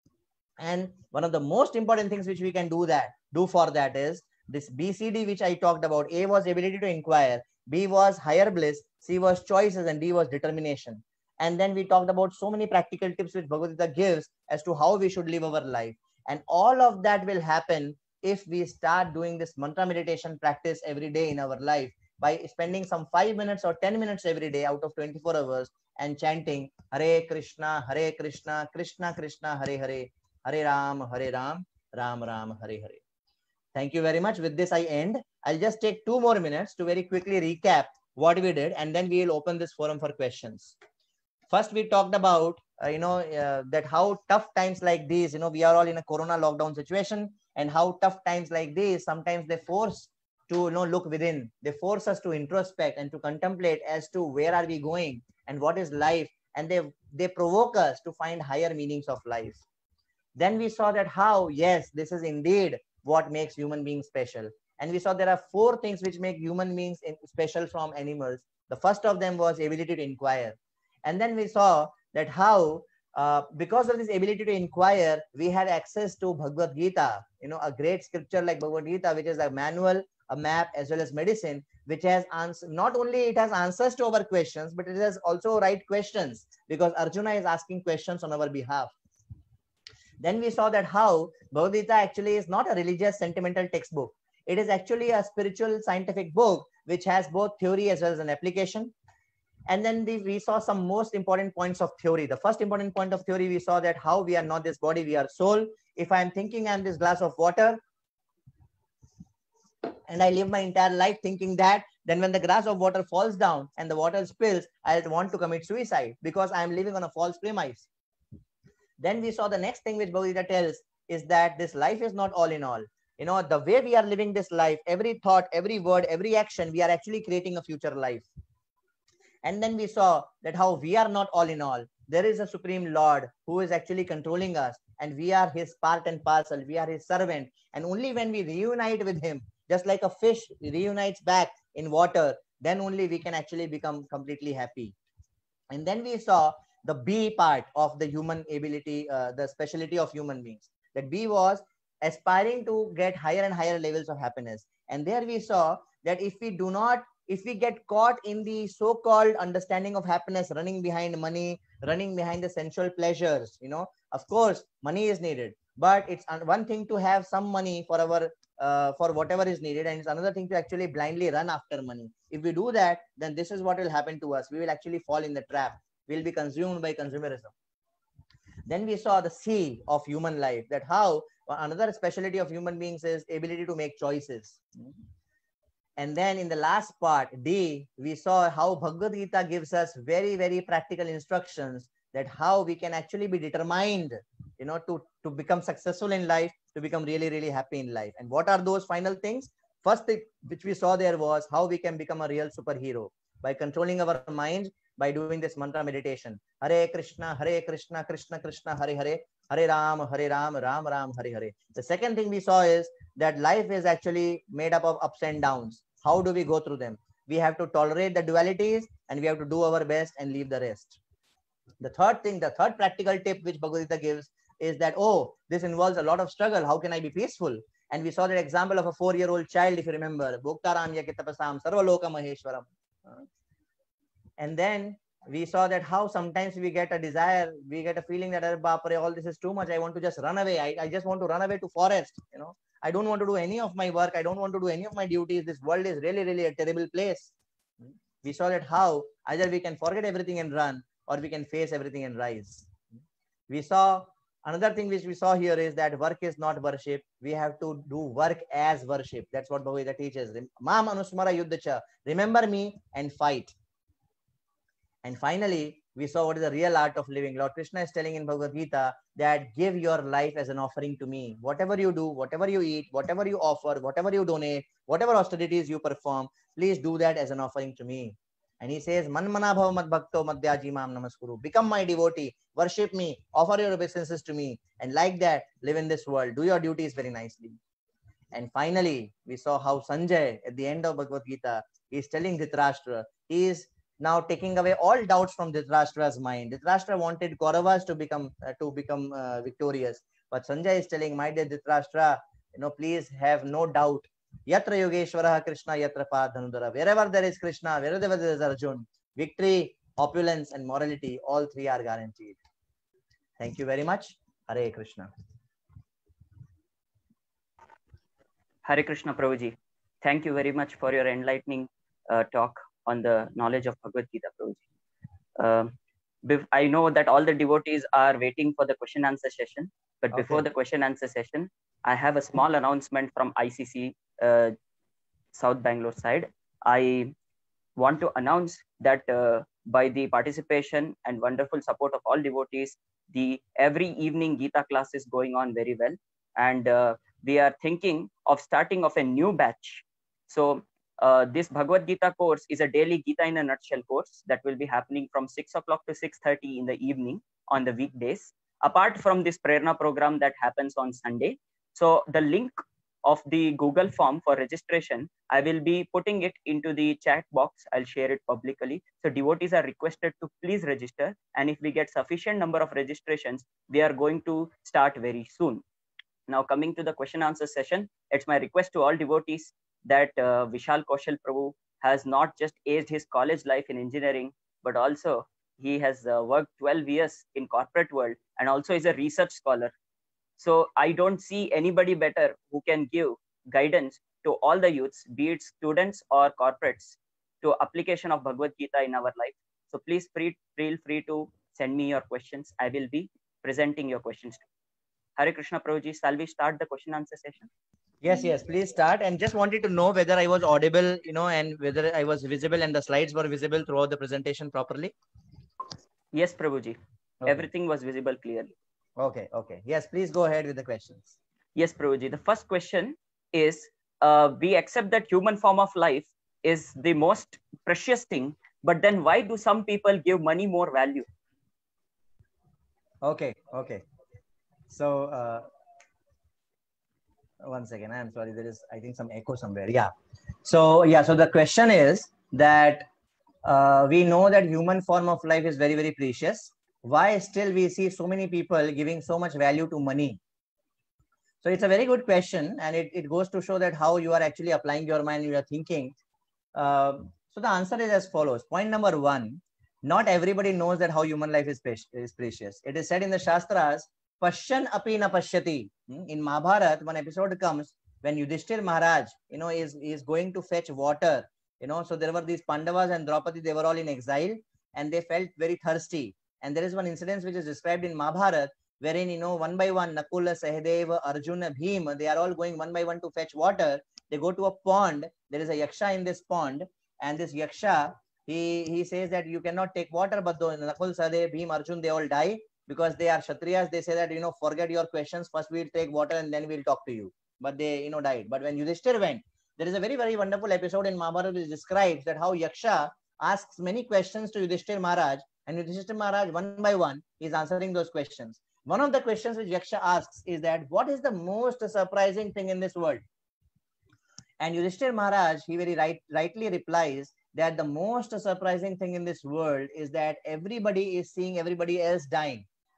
And one of the most important things which we can do that, do for that is this B C D which I talked about. A was ability to inquire, B was higher bliss, C was choices, and D was determination. And then we talked about so many practical tips which Bhagavad Gita gives as to how we should live our life. And all of that will happen if we start doing this mantra meditation practice every day in our life by spending some five minutes or ten minutes every day out of twenty-four hours and chanting Hare Krishna, Hare Krishna, Krishna Krishna, Hare Hare, Hare Ram, Hare Ram, Ram Ram, Hare Hare. Thank you very much. With this, I end. I'll just take two more minutes to very quickly recap what we did, and then we will open this forum for questions. First, we talked about, uh, you know, uh, that how tough times like these, you know, we are all in a Corona lockdown situation, and how tough times like these, sometimes they force to, you know, look within. They force us to introspect and to contemplate as to where are we going and what is life. And they, they provoke us to find higher meanings of life. Then we saw that how, yes, this is indeed what makes human beings special. And we saw there are four things which make human beings special from animals. The first of them was ability to inquire. And then we saw that how, uh, because of this ability to inquire, we had access to Bhagavad Gita, you know, a great scripture like Bhagavad Gita, which is a manual, a map, as well as medicine, which has answer, not only it has answers to our questions, but it has also right questions, because Arjuna is asking questions on our behalf. Then we saw that how Bhagavad Gita actually is not a religious sentimental textbook. It is actually a spiritual scientific book, which has both theory as well as an application. And then the, we saw some most important points of theory. The first important point of theory, we saw that how we are not this body, we are soul. If I am thinking I am this glass of water, and I live my entire life thinking that, then when the glass of water falls down and the water spills, I'll want to commit suicide because I am living on a false premise. Then we saw the next thing which Bhagavad Gita tells is that this life is not all in all. You know, the way we are living this life, every thought, every word, every action, we are actually creating a future life. And then we saw that how we are not all in all. There is a Supreme Lord who is actually controlling us, and we are his part and parcel. We are his servant. And only when we reunite with him, just like a fish reunites back in water, then only we can actually become completely happy. And then we saw the B part of the human ability, uh, the speciality of human beings. That B was aspiring to get higher and higher levels of happiness. And there we saw that if we do not, if we get caught in the so-called understanding of happiness, running behind money, running behind the sensual pleasures, you know, of course, money is needed, but it's one thing to have some money for our, uh, for whatever is needed. And it's another thing to actually blindly run after money. If we do that, then this is what will happen to us. We will actually fall in the trap. We'll be consumed by consumerism. Then we saw the C of human life, that how another specialty of human beings is ability to make choices. And then in the last part, D, we saw how Bhagavad Gita gives us very, very practical instructions that how we can actually be determined, you know, to, to become successful in life, to become really, really happy in life. And what are those final things? First thing which we saw there was how we can become a real superhero by controlling our mind, by doing this mantra meditation. Hare Krishna, Hare Krishna, Krishna Krishna, Hare Hare, Hare Ram, Hare Ram, Ram Ram, Hare Hare. The second thing we saw is that life is actually made up of ups and downs. How do we go through them? We have to tolerate the dualities, and we have to do our best and leave the rest. The third thing, the third practical tip which Bhagavad Gita gives is that, oh, this involves a lot of struggle. How can I be peaceful? And we saw that example of a four-year-old child, if you remember, Bhoktaram Yakitapasam Sarvaloka Maheshwaram. And then we saw that how sometimes we get a desire, we get a feeling that, Bapare, all this is too much. I want to just run away. I, I just want to run away to forest. You know, I don't want to do any of my work. I don't want to do any of my duties. This world is really, really a terrible place. We saw that how either we can forget everything and run, or we can face everything and rise. We saw another thing which we saw here is that work is not worship. We have to do work as worship. That's what Bhagavad Gita teaches. Mam anusmara yuddhacha. Remember me and fight. And finally, we saw what is the real art of living. Lord Krishna is telling in Bhagavad Gita that give your life as an offering to me. Whatever you do, whatever you eat, whatever you offer, whatever you donate, whatever austerities you perform, please do that as an offering to me. And he says, Man mana bhav mad bhakto madhyaji mam namaskuru. Become my devotee, worship me, offer your obeisances to me. And like that, live in this world. Do your duties very nicely. And finally, we saw how Sanjay, at the end of Bhagavad Gita, is telling Dhritarashtra, he is now taking away all doubts from Dhritarashtra's mind. Dhritarashtra wanted Kauravas to become uh, to become uh, victorious, but Sanjay is telling, my dear Dhritarashtra, you know, please have no doubt. Yatra Yogeshwara Krishna, Yatra Padhanudara. Wherever there is Krishna, wherever there is Arjun, victory, opulence, and morality, all three are guaranteed. Thank you very much. Hare Krishna. Hare Krishna, Prabhuji. Thank you very much for your enlightening uh, talk on the knowledge of Bhagavad Gita, Prabhuji. Uh, I know that all the devotees are waiting for the question answer session, but before okay. the question answer session, I have a small announcement from I C C uh, South Bangalore side. I want to announce that uh, by the participation and wonderful support of all devotees, the every evening Gita class is going on very well. And uh, we are thinking of starting of a new batch. So uh, this Bhagavad Gita course is a daily Gita in a nutshell course that will be happening from six o'clock to six thirty in the evening on the weekdays, apart from this Prerna program that happens on Sunday. So the link of the Google form for registration, I will be putting it into the chat box. I'll share it publicly. So devotees are requested to please register. And if we get sufficient number of registrations, we are going to start very soon. Now coming to the question answer session, it's my request to all devotees that uh, Vishal Kaushal Prabhu has not just aged his college life in engineering, but also he has uh, worked twelve years in corporate world and also is a research scholar. So I don't see anybody better who can give guidance to all the youths, be it students or corporates, to application of Bhagavad Gita in our life. So please free, feel free to send me your questions. I will be presenting your questions. Hare Krishna, Prabhuji, shall we start the question answer session? Yes, yes, please start. And just wanted to know whether I was audible, you know, and whether I was visible and the slides were visible throughout the presentation properly. Yes, Prabhuji. Okay. Everything was visible clearly. Okay, okay. Yes, please go ahead with the questions. Yes, Prabhuji. The first question is, uh, we accept that human form of life is the most precious thing, but then why do some people give money more value? Okay, okay. So, uh, one second, I'm sorry, there is, I think, some echo somewhere. Yeah. So, yeah, so the question is that uh, we know that human form of life is very, very precious. Why still we see so many people giving so much value to money? So it's a very good question, and it, it goes to show that how you are actually applying your mind, you are thinking. Uh, so the answer is as follows. Point number one, not everybody knows that how human life is, is precious. It is said in the Shastras, Pashyan api na pashyati. In Mahabharata, one episode comes when Yudhishthir Maharaj, you know, is, is going to fetch water. You know, so there were these Pandavas and Draupadi, they were all in exile and they felt very thirsty. And there is one incident which is described in Mahabharata, wherein, you know, one by one, Nakula, Sahadeva, Arjuna, Bhima, they are all going one by one to fetch water. They go to a pond. There is a yaksha in this pond. And this yaksha, he, he says that you cannot take water, but though Nakul, Sahadeva, Bhima, Arjuna, they all die because they are Kshatriyas. They say that, you know, forget your questions. First we'll take water and then we'll talk to you. But they, you know, died. But when Yudhishthir went, there is a very, very wonderful episode in Mahabharata which describes that how yaksha asks many questions to Yudhishthir Maharaj. And Yudhishthir Maharaj, one by one, is answering those questions. One of the questions which Yaksha asks is that, what is the most surprising thing in this world? And Yudhishthir Maharaj, he very right, rightly replies that the most surprising thing in this world is that everybody is seeing everybody else dying.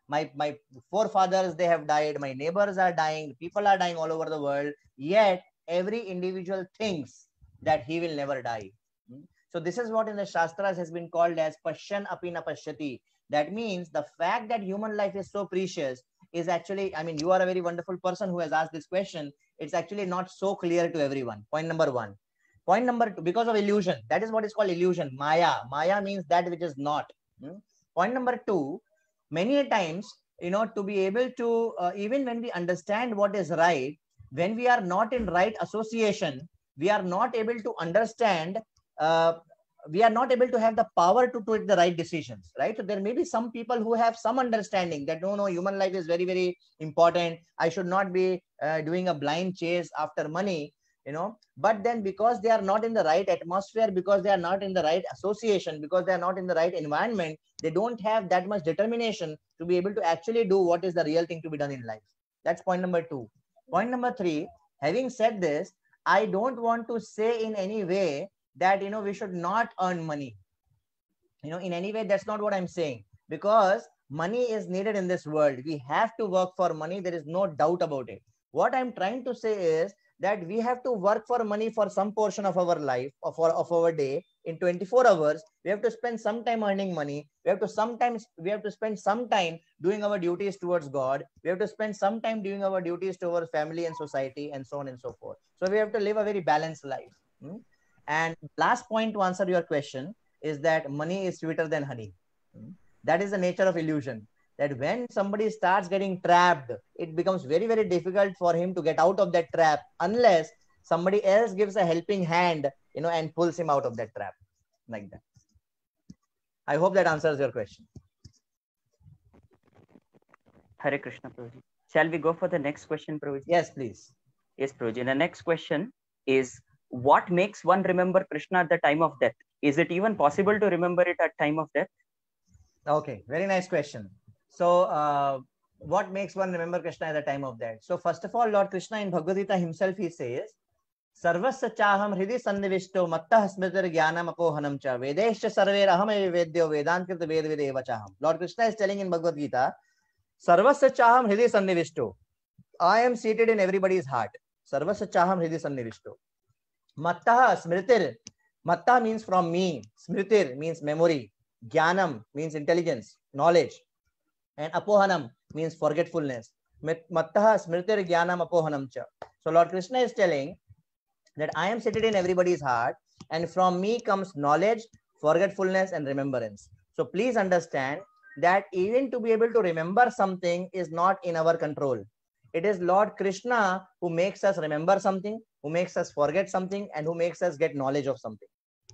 My, my forefathers, they have died. My neighbors are dying. People are dying all over the world. Yet every individual thinks that he will never die. So this is what in the Shastras has been called as Pashyan api na pashyati. That means the fact that human life is so precious is actually, I mean, you are a very wonderful person who has asked this question. It's actually not so clear to everyone. Point number one. Point number two, because of illusion. That is what is called illusion. Maya. Maya means that which is not. Hmm? Point number two, many times, you know, to be able to, uh, even when we understand what is right, when we are not in right association, we are not able to understand, uh, we are not able to have the power to take the right decisions, right? So there may be some people who have some understanding that, no, no, human life is very, very important. I should not be uh, doing a blind chase after money, you know, but then because they are not in the right atmosphere, because they are not in the right association, because they are not in the right environment, they don't have that much determination to be able to actually do what is the real thing to be done in life. That's point number two. Point number three, having said this, I don't want to say in any way that, you know, we should not earn money. You know, in any way, that's not what I'm saying, because money is needed in this world. We have to work for money. There is no doubt about it. What I'm trying to say is that we have to work for money for some portion of our life, of our, of our day. In twenty-four hours, we have to spend some time earning money. We have to sometimes, we have to spend some time doing our duties towards God. We have to spend some time doing our duties to our family and society, and so on and so forth. So we have to live a very balanced life. Hmm? And last point to answer your question is that money is sweeter than honey. That is the nature of illusion. That when somebody starts getting trapped, it becomes very, very difficult for him to get out of that trap unless somebody else gives a helping hand, you know, and pulls him out of that trap like that. I hope that answers your question. Hare Krishna, Prabhuji. Shall we go for the next question, Prabhuji? Yes, please. Yes, Prabhuji. The next question is, what makes one remember Krishna at the time of death? Is it even possible to remember it at time of death? Okay, very nice question. So, uh, what makes one remember Krishna at the time of death? So, first of all, Lord Krishna in Bhagavad Gita himself, he says, Sarvasya chaham hridi sannivishto mattah smritir jnanam apohanam cha vedescha sarver aham vedyo vedankrita ved vedeva chaham. Lord Krishna is telling in Bhagavad Gita, Sarvasya chaham hridi sannivishto. I am seated in everybody's heart. Sarvasya chaham hridi sannivishto. Mattah smritir. Mattah means from me. Smritir means memory. Jnanam means intelligence, knowledge. And apohanam means forgetfulness. Mattah smritir jnanam apohanam cha. So Lord Krishna is telling that I am seated in everybody's heart, and from me comes knowledge, forgetfulness, and remembrance. So please understand that even to be able to remember something is not in our control. It is Lord Krishna who makes us remember something, who makes us forget something, and who makes us get knowledge of something.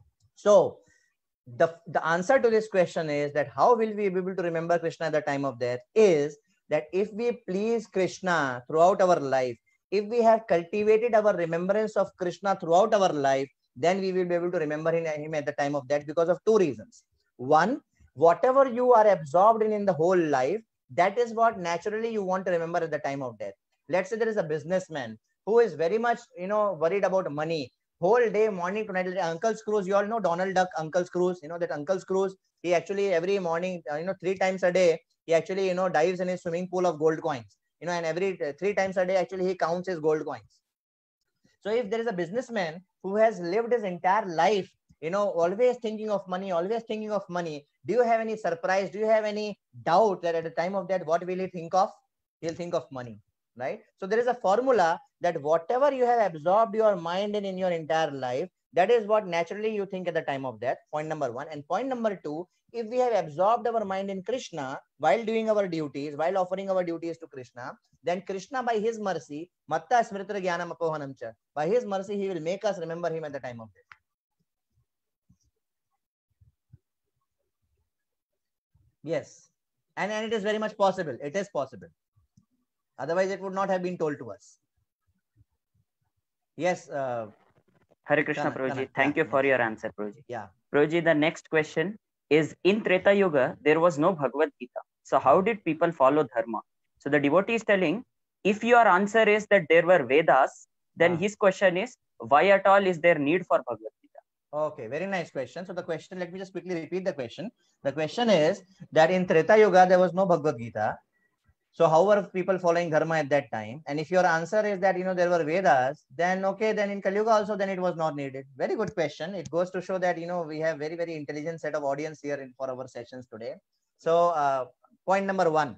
So the, the answer to this question is that how will we be able to remember Krishna at the time of death is that if we please Krishna throughout our life, if we have cultivated our remembrance of Krishna throughout our life, then we will be able to remember him at the time of death because of two reasons. One, whatever you are absorbed in in the whole life, that is what naturally you want to remember at the time of death. Let's say there is a businessman who is very much, you know, worried about money. Whole day, morning to night, Uncle Scrooge, you all know Donald Duck, Uncle Scrooge, you know that Uncle Scrooge, he actually every morning, uh, you know, three times a day, he actually, you know, dives in his swimming pool of gold coins, you know, and every uh, three times a day, actually, he counts his gold coins. So if there is a businessman who has lived his entire life, you know, always thinking of money, always thinking of money, do you have any surprise? Do you have any doubt that at the time of that, what will he think of? He'll think of money, right? So there is a formula that whatever you have absorbed your mind in in your entire life, that is what naturally you think at the time of death. Point number one. And point number two, if we have absorbed our mind in Krishna while doing our duties, while offering our duties to Krishna, then Krishna, by his mercy, matta smritara jnanam apohanam cha, by his mercy, he will make us remember him at the time of death. Yes. And, and it is very much possible. It is possible. Otherwise, it would not have been told to us. Yes. Uh, Hare Krishna, Prabhuji. Thank yeah, you for yes. your answer, Prabhuji. Yeah. Prabhuji, the next question is, in Treta Yuga, there was no Bhagavad Gita. So how did people follow dharma? So the devotee is telling, if your answer is that there were Vedas, then ah. his question is, why at all is there need for Bhagavad Gita? Okay, very nice question. So the question, let me just quickly repeat the question. The question is that in Treta Yuga, there was no Bhagavad Gita. So how were people following dharma at that time? And if your answer is that, you know, there were Vedas, then okay, then in Kali Yuga also, then it was not needed. Very good question. It goes to show that, you know, we have very, very intelligent set of audience here in, for our sessions today. So uh, point number one,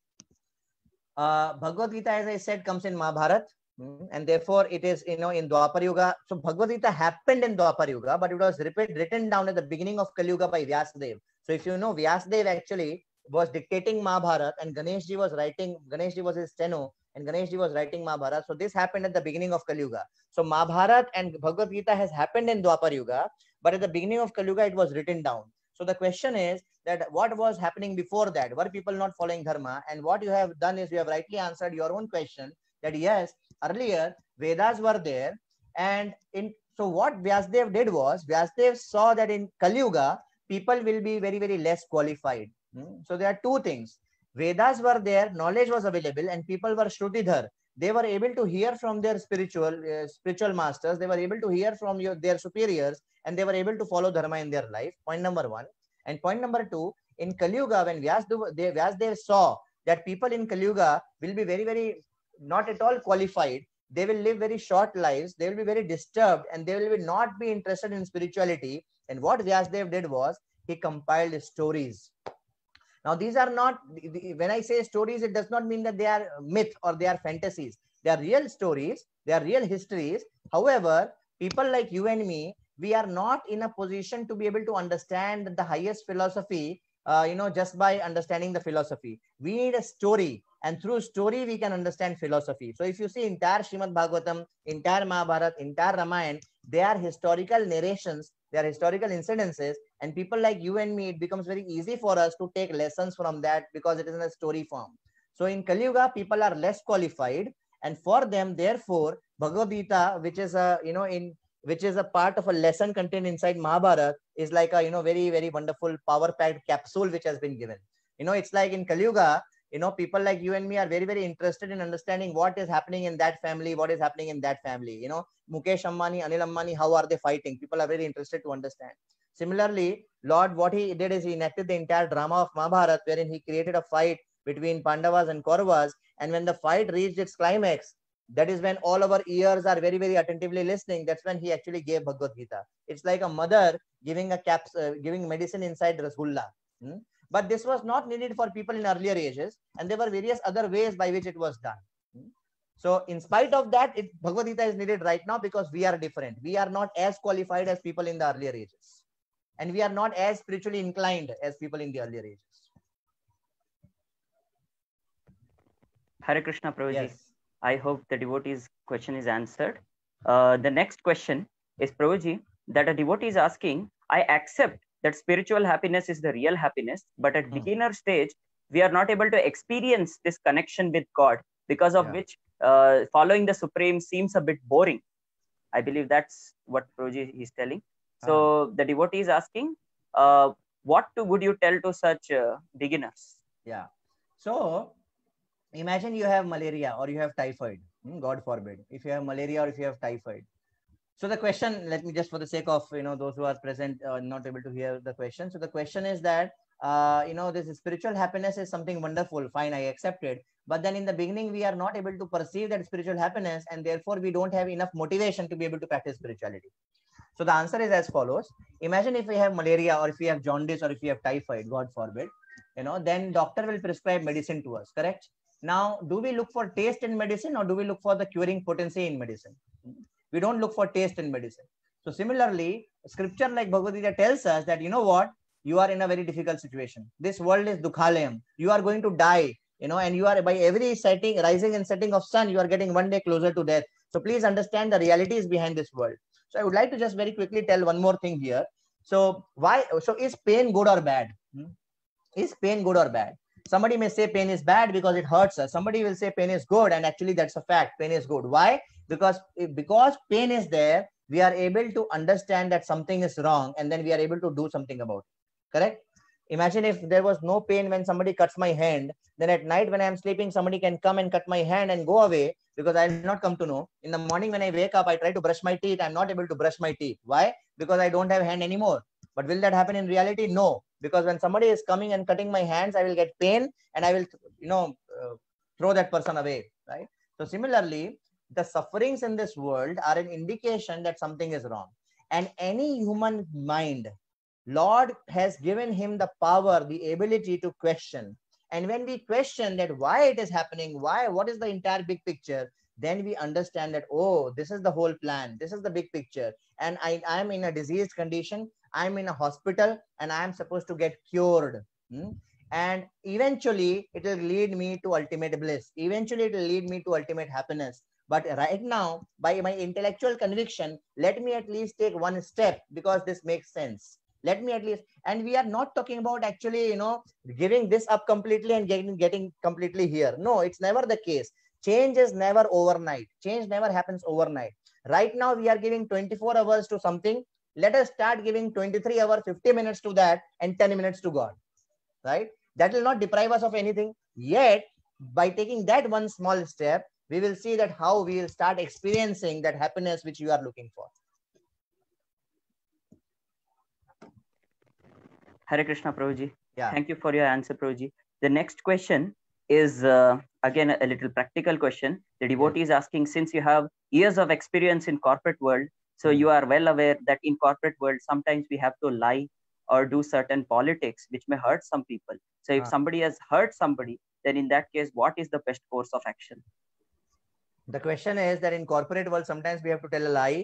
uh, Bhagavad Gita, as I said, comes in Mahabharata. And therefore it is, you know, in Dwapar Yuga. So Bhagavad Gita happened in Dwapar Yuga, but it was written down at the beginning of Kali Yuga by Vyasadeva. So if you know, Vyasadeva actually was dictating Mahabharata, and Ganeshji was writing, Ganeshji was his steno, and Ganeshji was writing Mahabharata. So this happened at the beginning of Kali Yuga. So Mahabharata and Bhagavad Gita has happened in Dwapar Yuga, but at the beginning of Kali Yuga, it was written down. So the question is that what was happening before that? Were people not following dharma? And what you have done is you have rightly answered your own question that yes, earlier Vedas were there, and in so what Vyasadeva did was Vyasadeva saw that in Kali Yuga people will be very very less qualified. Hmm? So there are two things. Vedas were there, knowledge was available, and people were Shrutidhar. They were able to hear from their spiritual uh, spiritual masters. They were able to hear from your, their superiors, and they were able to follow dharma in their life. Point number one. And point number two, in Kali Yuga, when Vyasadeva, they, Vyasadeva saw that people in Kali Yuga will be very very not at all qualified, they will live very short lives, they will be very disturbed, and they will be not be interested in spirituality. And what Vyasadeva did was he compiled stories. Now these are not, when I say stories, it does not mean that they are myth or they are fantasies. They are real stories, they are real histories. However, people like you and me, we are not in a position to be able to understand the highest philosophy Uh, you know, just by understanding the philosophy. We need a story, and through story we can understand philosophy. So if you see entire Srimad Bhagavatam, entire Mahabharata, entire Ramayana, they are historical narrations, they are historical incidences, and people like you and me, it becomes very easy for us to take lessons from that because it is in a story form. So in Kali Yuga, people are less qualified, and for them, therefore, Bhagavad Gita, which is a, you know, in which is a part of a lesson contained inside Mahabharata, is like a, you know, very, very wonderful power packed capsule which has been given. You know, it's like in Kali Yuga, you know, people like you and me are very, very interested in understanding what is happening in that family, what is happening in that family. You know, Mukesh Ambani, Anil Ambani, how are they fighting? People are very interested to understand. Similarly, Lord, what he did is he enacted the entire drama of Mahabharata, wherein he created a fight between Pandavas and Kauravas. And when the fight reached its climax, that is when all our ears are very, very attentively listening. That's when he actually gave Bhagavad Gita. It's like a mother giving a caps, uh, giving medicine inside Rasgulla. Hmm? But this was not needed for people in earlier ages, and there were various other ways by which it was done. Hmm? So, in spite of that, it, Bhagavad Gita is needed right now because we are different. We are not as qualified as people in the earlier ages, and we are not as spiritually inclined as people in the earlier ages. Hare Krishna, Prabhuji. Yes. I hope the devotee's question is answered. Uh, the next question is, Prabhuji, that a devotee is asking, I accept that spiritual happiness is the real happiness, but at hmm. beginner stage, we are not able to experience this connection with God, because of yeah. which uh, following the Supreme seems a bit boring. I believe that's what Prabhuji is telling. So ah. the devotee is asking, uh, what to, would you tell to such uh, beginners? Yeah. So, imagine you have malaria or you have typhoid, God forbid, if you have malaria or if you have typhoid. So the question, let me just for the sake of, you know, those who are present, uh, not able to hear the question. So the question is that, uh, you know, this spiritual happiness is something wonderful. Fine, I accept it. But then in the beginning, we are not able to perceive that spiritual happiness, and therefore we don't have enough motivation to be able to practice spirituality. So the answer is as follows. Imagine if we have malaria or if we have jaundice or if we have typhoid, God forbid, you know, then doctor will prescribe medicine to us, correct? Now, do we look for taste in medicine or do we look for the curing potency in medicine? We don't look for taste in medicine. So similarly, scripture like Bhagavad Gita tells us that, you know what, you are in a very difficult situation. This world is dukhalayam. You are going to die, you know, and you are by every setting, rising and setting of sun, you are getting one day closer to death. So please understand the realities behind this world. So I would like to just very quickly tell one more thing here. So why, so is pain good or bad? Is pain good or bad? Somebody may say pain is bad because it hurts us. Somebody will say pain is good, and actually that's a fact. Pain is good. Why? Because, because pain is there, we are able to understand that something is wrong, and then we are able to do something about it. Correct? Imagine if there was no pain when somebody cuts my hand, then at night when I am sleeping, somebody can come and cut my hand and go away because I will not come to know. In the morning when I wake up, I try to brush my teeth. I am not able to brush my teeth. Why? because I don't have hand anymore. But will that happen in reality? No, because when somebody is coming and cutting my hands, I will get pain and I will, you know, uh, throw that person away, right? So similarly, the sufferings in this world are an indication that something is wrong. And any human mind, Lord has given him the power, the ability to question. And when we question that why it is happening, why, what is the entire big picture, then we understand that, oh, this is the whole plan. This is the big picture. And I am in a diseased condition. I'm in a hospital and I'm supposed to get cured. Hmm? And eventually it will lead me to ultimate bliss. Eventually it will lead me to ultimate happiness. But right now, by my intellectual conviction, let me at least take one step because this makes sense. Let me at least, and we are not talking about actually, you know, giving this up completely and getting, getting completely here. No, it's never the case. Change is never overnight. Change never happens overnight. Right now, we are giving twenty-four hours to something. Let us start giving twenty-three hours, fifty minutes to that and ten minutes to God, right? That will not deprive us of anything. Yet, by taking that one small step, we will see that how we will start experiencing that happiness which you are looking for. Hare Krishna, Prabhuji. Yeah. Thank you for your answer, Prabhuji. The next question is uh, again a little practical question. The devotee is asking, since you have years of experience in corporate world, so you are well aware that in corporate world sometimes we have to lie or do certain politics which may hurt some people. So if Ah. somebody has hurt somebody, then in that case, what is the best course of action? The question is that in corporate world, sometimes we have to tell a lie.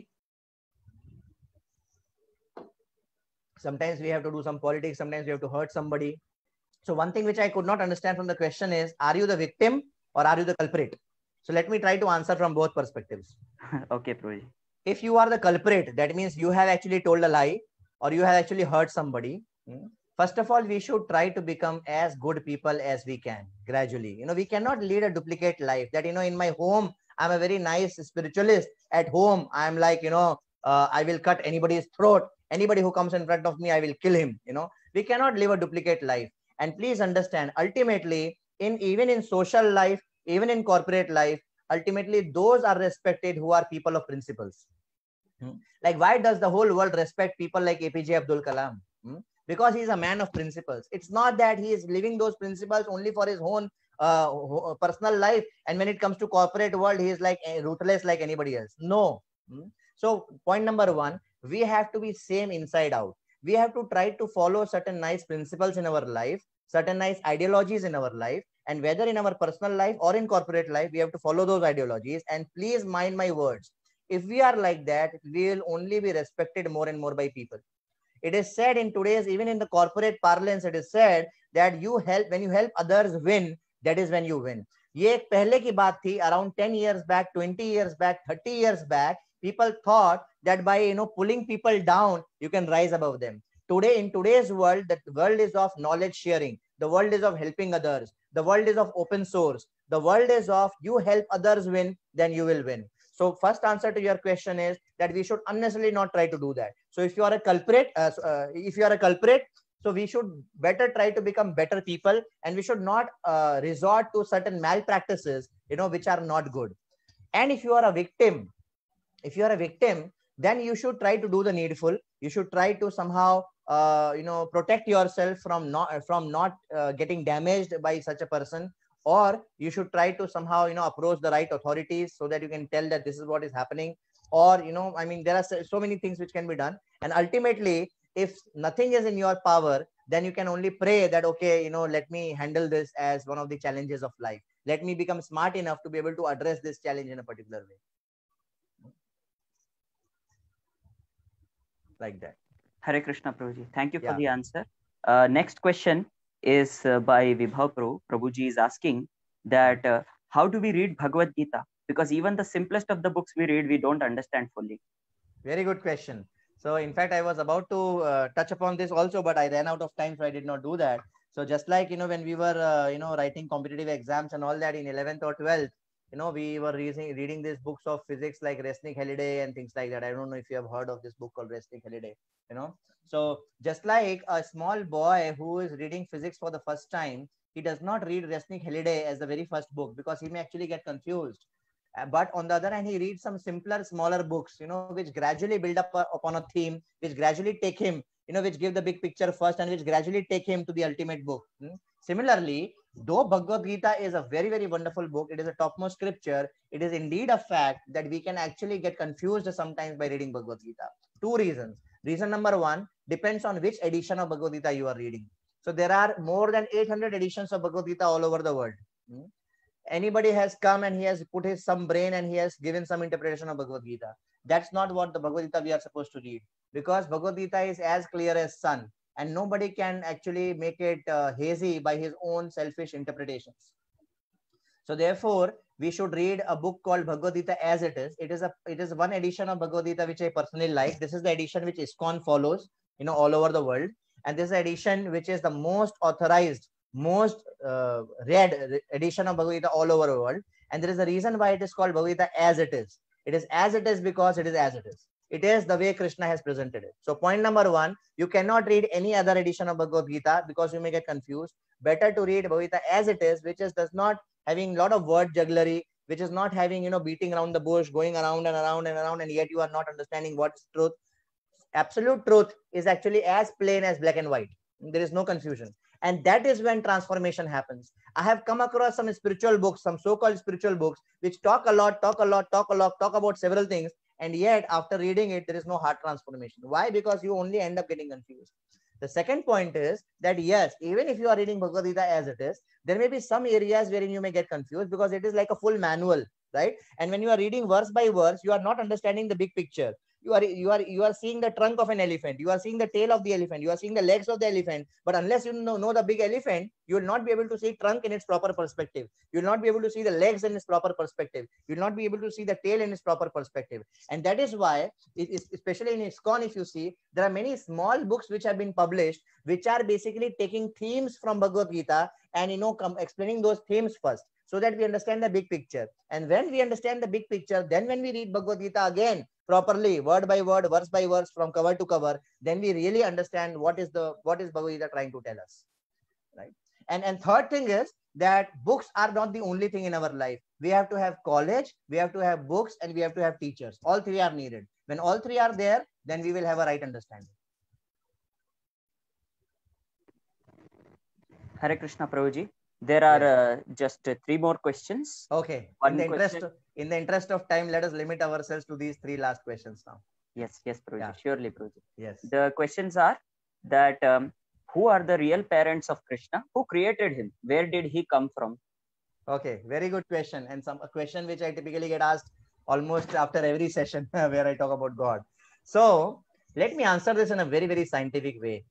Sometimes we have to do some politics. Sometimes we have to hurt somebody. So one thing which I could not understand from the question is, are you the victim or are you the culprit? So let me try to answer from both perspectives. Okay, Prabhuji. If you are the culprit, that means you have actually told a lie or you have actually hurt somebody. First of all, we should try to become as good people as we can gradually. You know, we cannot lead a duplicate life that, you know, in my home, I'm a very nice spiritualist. At home, I'm like, you know, uh, I will cut anybody's throat. Anybody who comes in front of me, I will kill him. You know, we cannot live a duplicate life. And please understand, ultimately, in even in social life, even in corporate life, ultimately, those are respected who are people of principles. Hmm? Like, why does the whole world respect people like A P J Abdul Kalam? Hmm? Because he's a man of principles. It's not that he is living those principles only for his own uh, personal life. And when it comes to corporate world, he is like ruthless like anybody else. No. Hmm? So point number one, we have to be same inside out. We have to try to follow certain nice principles in our life, certain nice ideologies in our life. And whether in our personal life or in corporate life, we have to follow those ideologies. And please mind my words. If we are like that, we will only be respected more and more by people. It is said in today's, even in the corporate parlance, it is said that you help, when you help others win, that is when you win. ये एक पहले की बात थी, around ten years back, twenty years back, thirty years back, people thought that by, you know, pulling people down, you can rise above them. Today, in today's world, the world is of knowledge sharing. The world is of helping others. The world is of open source. The world is of you help others win, then you will win. So first answer to your question is that we should unnecessarily not try to do that. So if you are a culprit, uh, uh, if you are a culprit, so we should better try to become better people, and we should not uh, resort to certain malpractices, you know, which are not good. And if you are a victim, if you are a victim, then you should try to do the needful. You should try to somehow, uh, you know, protect yourself from not from not uh, getting damaged by such a person. Or you should try to somehow, you know, approach the right authorities so that you can tell that this is what is happening. Or, you know, I mean, there are so many things which can be done. And ultimately, if nothing is in your power, then you can only pray that, okay, you know, let me handle this as one of the challenges of life. Let me become smart enough to be able to address this challenge in a particular way. Like that. Hare Krishna, Prabhuji. Thank you for Yeah. the answer. Uh, next question is uh, by Vibhav Pro. Prabhuji is asking that uh, how do we read Bhagavad Gita? Because even the simplest of the books we read, we don't understand fully. Very good question. So in fact, I was about to uh, touch upon this also, but I ran out of time, so I did not do that. So just like, you know, when we were, uh, you know, writing competitive exams and all that in eleventh or twelfth, you know, we were reading, reading these books of physics like Resnick Halliday and things like that. I don't know if you have heard of this book called Resnick Halliday, you know. So just like a small boy who is reading physics for the first time, he does not read Resnick Halliday as the very first book because he may actually get confused. Uh, but on the other hand, he reads some simpler, smaller books, you know, which gradually build up uh, upon a theme, which gradually take him, you know, which give the big picture first and which gradually take him to the ultimate book. Hmm? Similarly, though Bhagavad Gita is a very, very wonderful book, it is a topmost scripture, it is indeed a fact that we can actually get confused sometimes by reading Bhagavad Gita. Two reasons. Reason number one, depends on which edition of Bhagavad Gita you are reading. So there are more than eight hundred editions of Bhagavad Gita all over the world. Hmm? Anybody has come and he has put his some brain and he has given some interpretation of Bhagavad Gita. That's not what the Bhagavad Gita we are supposed to read, because Bhagavad Gita is as clear as sun and nobody can actually make it uh, hazy by his own selfish interpretations. So therefore, we should read a book called Bhagavad Gita as it is. It is a it is one edition of Bhagavad Gita which I personally like. This is the edition which ISKCON follows, you know, all over the world, and this is the edition which is the most authorized, most uh, read edition of Bhagavad Gita all over the world. And there is a reason why it is called Bhagavad Gita as it is. It is as it is because it is as it is. It is the way Krishna has presented it. So point number one, you cannot read any other edition of Bhagavad Gita because you may get confused. Better to read Bhagavad Gita as it is, which is does not having a lot of word jugglery, which is not having, you know, beating around the bush, going around and around and around, and yet you are not understanding what's truth. Absolute truth is actually as plain as black and white. There is no confusion. And that is when transformation happens. I have come across some spiritual books, some so-called spiritual books, which talk a lot, talk a lot, talk a lot, talk about several things. And yet after reading it, there is no heart transformation. Why? Because you only end up getting confused. The second point is that yes, even if you are reading Bhagavad Gita as it is, there may be some areas wherein you may get confused because it is like a full manual, right? And when you are reading verse by verse, you are not understanding the big picture. You are you are you are seeing the trunk of an elephant, you are seeing the tail of the elephant, you are seeing the legs of the elephant, but unless you know, know the big elephant, you will not be able to see trunk in its proper perspective. You will not be able to see the legs in its proper perspective. You will not be able to see the tail in its proper perspective. And that is why, it is, especially in ISKCON, if you see, there are many small books which have been published, which are basically taking themes from Bhagavad Gita and, you know, come explaining those themes first, so that we understand the big picture. And when we understand the big picture, then when we read Bhagavad Gita again properly, word by word, verse by verse, from cover to cover, then we really understand what is the what is Bhagavad Gita trying to tell us, right? And and third thing is that books are not the only thing in our life. We have to have college, we have to have books, and we have to have teachers. All three are needed. When all three are there, then we will have a right understanding. Hare Krishna, Prabhuji. There are Yes. uh, just uh, three more questions. Okay. One in the interest question. in the interest of time, let us limit ourselves to these three last questions now. Yes, yes, Prabhuji. Yeah. Surely, Prabhuji. Yes. The questions are that um, who are the real parents of Krishna? Who created him? Where did he come from? Okay, very good question, and some a question which I typically get asked almost after every session where I talk about God. So let me answer this in a very, very scientific way.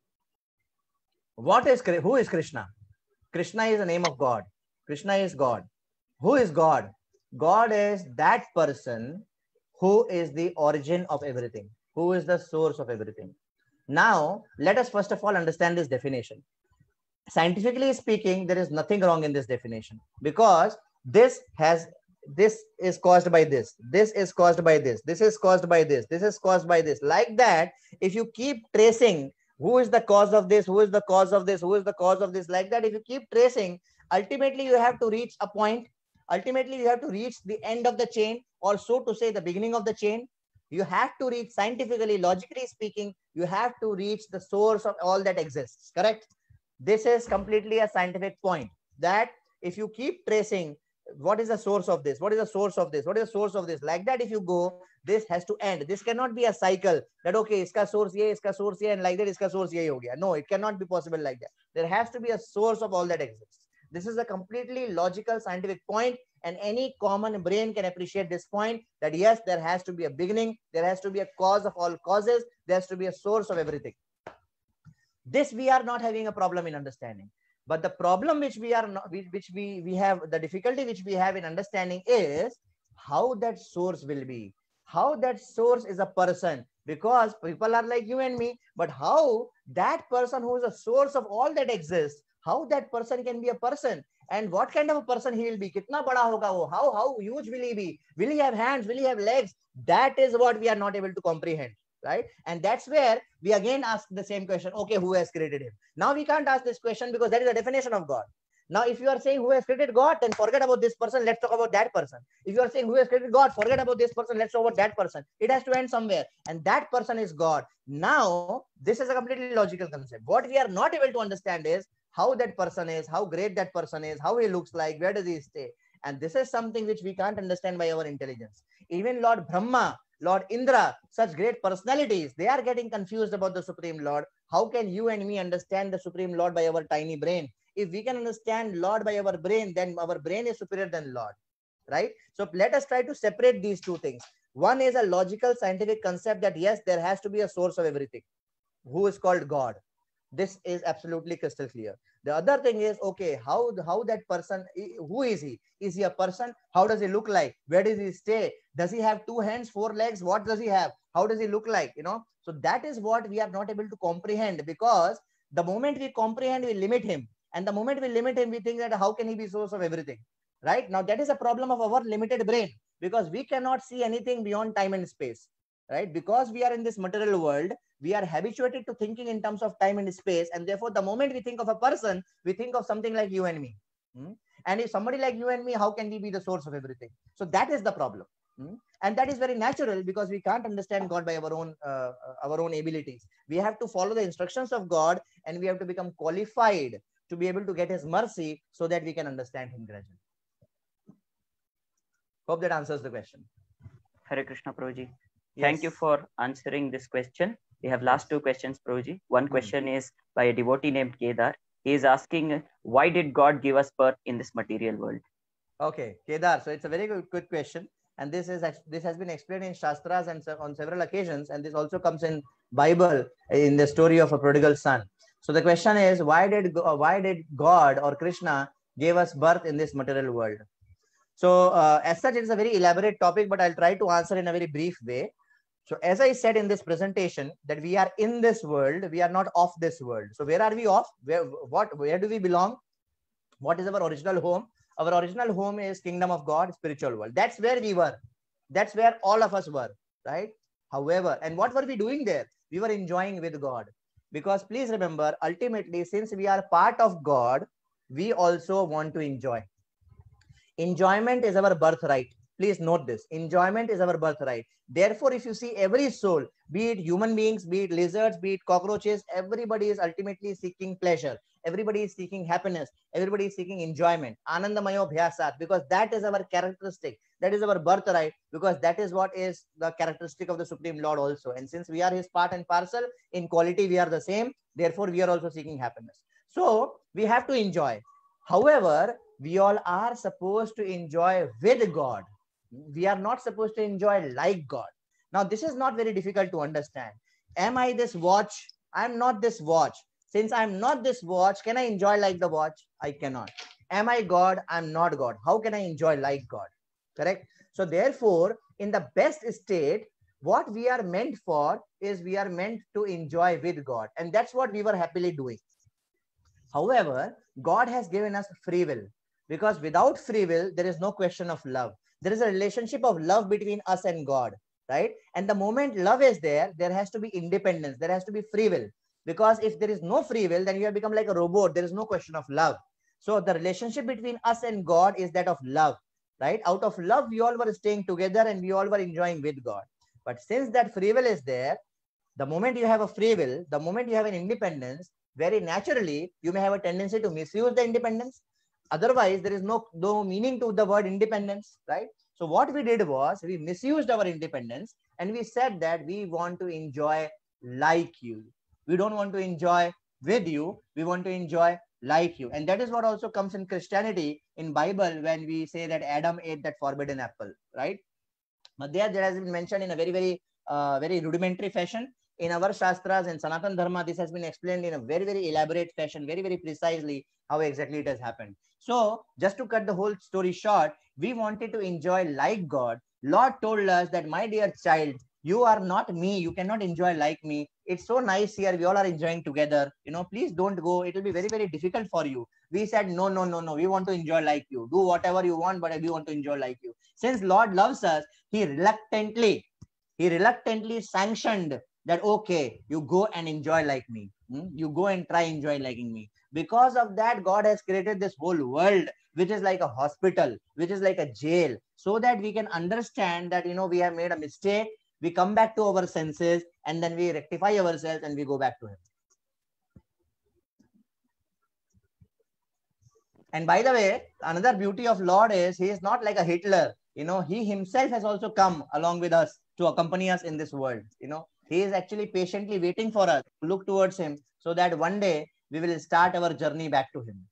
What is who is Krishna? Krishna is the name of God. Krishna is God. Who is God? God is that person who is the origin of everything, who is the source of everything. Now, let us first of all understand this definition. Scientifically speaking, there is nothing wrong in this definition, because this has this is caused by this, this is caused by this, this is caused by this, this is caused by this. Like that, if you keep tracing who is the cause of this, who is the cause of this, who is the cause of this, like that, if you keep tracing, ultimately you have to reach a point. Ultimately, you have to reach the end of the chain, or so to say, the beginning of the chain. You have to reach, scientifically, logically speaking, you have to reach the source of all that exists. Correct? This is completely a scientific point, that if you keep tracing, what is the source of this? What is the source of this? What is the source of this? Like that, if you go, this has to end. This cannot be a cycle that, okay, iska source ye, iska source ye, and like that, iska source ye ho gaya. No, it cannot be possible like that. There has to be a source of all that exists. This is a completely logical, scientific point, and any common brain can appreciate this point, that yes, there has to be a beginning, there has to be a cause of all causes, there has to be a source of everything. This we are not having a problem in understanding. But the problem which we are not, which we, we have, the difficulty which we have in understanding is how that source will be, how that source is a person, because people are like you and me, but how that person who is a source of all that exists, how that person can be a person, and what kind of a person he will be, kitna bada hoga wo, how, how huge will he be, will he have hands, will he have legs? That is what we are not able to comprehend. Right? And that's where we again ask the same question. Okay, who has created him? Now we can't ask this question because that is the definition of God. Now, if you are saying who has created God, then forget about this person. Let's talk about that person. If you are saying who has created God, forget about this person. Let's talk about that person. It has to end somewhere. And that person is God. Now, this is a completely logical concept. What we are not able to understand is how that person is, how great that person is, how he looks like, where does he stay. And this is something which we can't understand by our intelligence. Even Lord Brahma, Lord Indra, such great personalities, they are getting confused about the Supreme Lord. How can you and me understand the Supreme Lord by our tiny brain? If we can understand Lord by our brain, then our brain is superior than Lord, right? So let us try to separate these two things. One is a logical scientific concept that yes, there has to be a source of everything, who is called God. This is absolutely crystal clear. The other thing is, okay, how, how that person, who is he? Is he a person? How does he look like? Where does he stay? Does he have two hands, four legs? What does he have? How does he look like? You know, so that is what we are not able to comprehend, because the moment we comprehend, we limit him. And the moment we limit him, we think that how can he be source of everything, right? Now, that is a problem of our limited brain, because we cannot see anything beyond time and space, right? Because we are in this material world, we are habituated to thinking in terms of time and space. And therefore, the moment we think of a person, we think of something like you and me. Hmm? And if somebody like you and me, how can we be the source of everything? So that is the problem. Hmm? And that is very natural, because we can't understand God by our own, uh, our own abilities. We have to follow the instructions of God, and we have to become qualified to be able to get his mercy, so that we can understand him gradually. Hope that answers the question. Hare Krishna, Prabhuji. Yes. Thank you for answering this question. We have last two questions, Prabhuji. One question mm-hmm. is by a devotee named Kedar. He is asking, why did God give us birth in this material world? Okay, Kedar. So it's a very good, good question. And this is this has been explained in Shastras and on several occasions. And this also comes in Bible in the story of a prodigal son. So the question is, why did why did God or Krishna give us birth in this material world? So uh, as such, it's a very elaborate topic, but I'll try to answer in a very brief way. So as I said in this presentation, that we are in this world, we are not of this world. So where are we of? Where what? Where do we belong? What is our original home? Our original home is kingdom of God, spiritual world. That's where we were. That's where all of us were, right? However, and what were we doing there? We were enjoying with God. Because please remember, ultimately, since we are part of God, we also want to enjoy. Enjoyment is our birthright. Please note this. Enjoyment is our birthright. Therefore, if you see every soul, be it human beings, be it lizards, be it cockroaches, everybody is ultimately seeking pleasure. Everybody is seeking happiness. Everybody is seeking enjoyment. Anandamayo bhyasat, because that is our characteristic. That is our birthright, because that is what is the characteristic of the Supreme Lord also. And since we are his part and parcel, in quality we are the same. Therefore, we are also seeking happiness. So we have to enjoy. However, we all are supposed to enjoy with God. We are not supposed to enjoy like God. Now, this is not very difficult to understand. Am I this watch? I'm not this watch. Since I'm not this watch, can I enjoy like the watch? I cannot. Am I God? I'm not God. How can I enjoy like God? Correct? So therefore, in the best state, what we are meant for is we are meant to enjoy with God. And that's what we were happily doing. However, God has given us free will, because without free will, there is no question of love. There is a relationship of love between us and God, right? And the moment love is there, there has to be independence. There has to be free will. Because if there is no free will, then you have become like a robot. There is no question of love. So the relationship between us and God is that of love, right? Out of love, we all were staying together and we all were enjoying with God. But since that free will is there, the moment you have a free will, the moment you have an independence, very naturally, you may have a tendency to misuse the independence. Otherwise, there is no, no meaning to the word independence, right? So what we did was, we misused our independence and we said that we want to enjoy like you. We don't want to enjoy with you. We want to enjoy like you. And that is what also comes in Christianity, in Bible, when we say that Adam ate that forbidden apple, right? But there, there has been mentioned in a very, very, uh, very rudimentary fashion. In our Shastras and Sanatan Dharma, this has been explained in a very, very elaborate fashion, very, very precisely how exactly it has happened. So just to cut the whole story short, we wanted to enjoy like God. Lord told us that, my dear child, you are not me. You cannot enjoy like me. It's so nice here. We all are enjoying together. You know, please don't go. It will be very, very difficult for you. We said, no, no, no, no. We want to enjoy like you. Do whatever you want, but we want to enjoy like you. Since Lord loves us, he reluctantly, he reluctantly sanctioned that, okay, you go and enjoy like me. Hmm? You go and try enjoy liking me. Because of that, God has created this whole world, which is like a hospital, which is like a jail, so that we can understand that, you know, we have made a mistake. We come back to our senses, and then we rectify ourselves and we go back to Him. And by the way, another beauty of Lord is He is not like a Hitler. You know, He Himself has also come along with us to accompany us in this world. You know, He is actually patiently waiting for us to look towards Him, so that one day we will start our journey back to Him.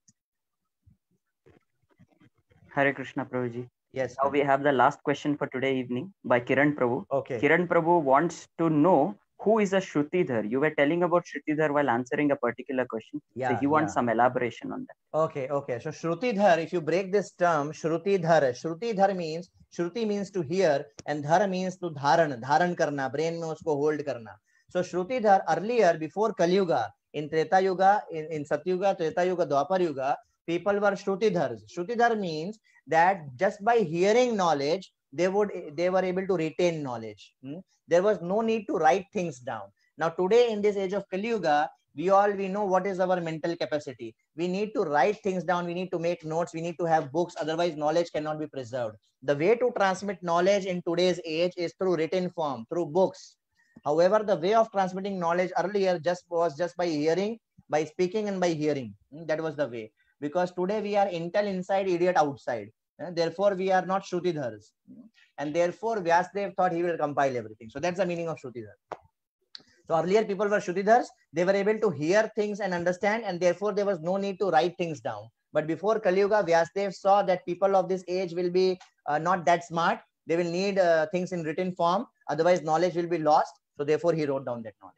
Hare Krishna, Prabhuji. Yes. Now we have the last question for today evening by Kiran Prabhu. Okay. Kiran Prabhu wants to know who is a Shrutidhar. You were telling about Shrutidhar while answering a particular question. Yeah, so he wants yeah. some elaboration on that. Okay, okay. So Shrutidhar, if you break this term, Shrutidhar, Shrutidhar means, Shruti means to hear, and Dhar means to dharan, dharan karna, brain mein usko hold karna. So Shrutidhar, earlier, before Kali Yuga, in Treta Yuga, in, in Satyuga, Treta Yuga, Dwapar Yuga, people were Shrutidhars. Shrutidhar means that just by hearing knowledge, they would they were able to retain knowledge. Hmm? There was no need to write things down. Now today, in this age of Kali Yuga, we all we know what is our mental capacity. We need to write things down. We need to make notes. We need to have books. Otherwise, knowledge cannot be preserved. The way to transmit knowledge in today's age is through written form, through books. However, the way of transmitting knowledge earlier just was just by hearing, by speaking, and by hearing. That was the way. Because today we are intel inside, idiot outside. Therefore, we are not Shrutidhars. And therefore, Vyasdev thought he will compile everything. So that's the meaning of Shrutidhar. So earlier people were Shrutidhars. They were able to hear things and understand, and therefore there was no need to write things down. But before Kali Yuga, Vyasdev saw that people of this age will be uh, not that smart. They will need uh, things in written form. Otherwise, knowledge will be lost. So therefore, he wrote down that knowledge.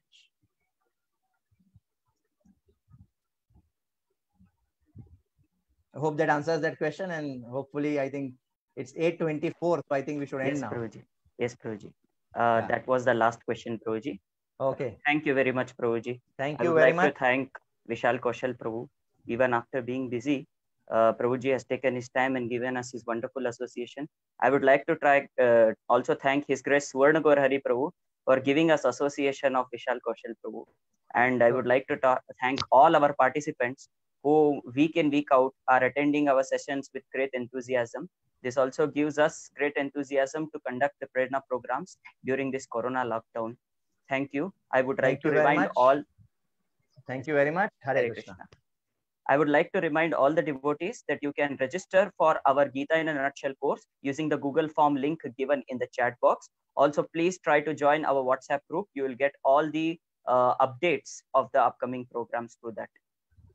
I hope that answers that question, and hopefully, I think it's eight twenty-four, so I think we should end yes, now. Prabhuji. Yes, Prabhuji. Uh, yeah. That was the last question, Prabhuji. Okay. Thank you very much, Prabhuji. Thank I you would very like much. to thank Vishal Kaushal Prabhu. Even after being busy, uh, Prabhuji has taken his time and given us his wonderful association. I would like to try uh, also thank His Grace Suvarna Gaur Hari Prabhu for giving us association of Vishal Kaushal Prabhu. And I would like to ta- thank all our participants who week in, week out are attending our sessions with great enthusiasm. This also gives us great enthusiasm to conduct the Prerna programs during this Corona lockdown. Thank you. I would like to remind all. Thank you very much. Hare, Hare Krishna. Krishna. I would like to remind all the devotees that you can register for our Gita in a Nutshell course using the Google form link given in the chat box. Also, please try to join our WhatsApp group. You will get all the uh, updates of the upcoming programs through that.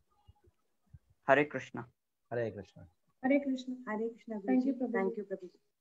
Hare Krishna. Hare Krishna. Hare Krishna. Hare Krishna. Thank you, Prabhu. Thank you, Prabhu.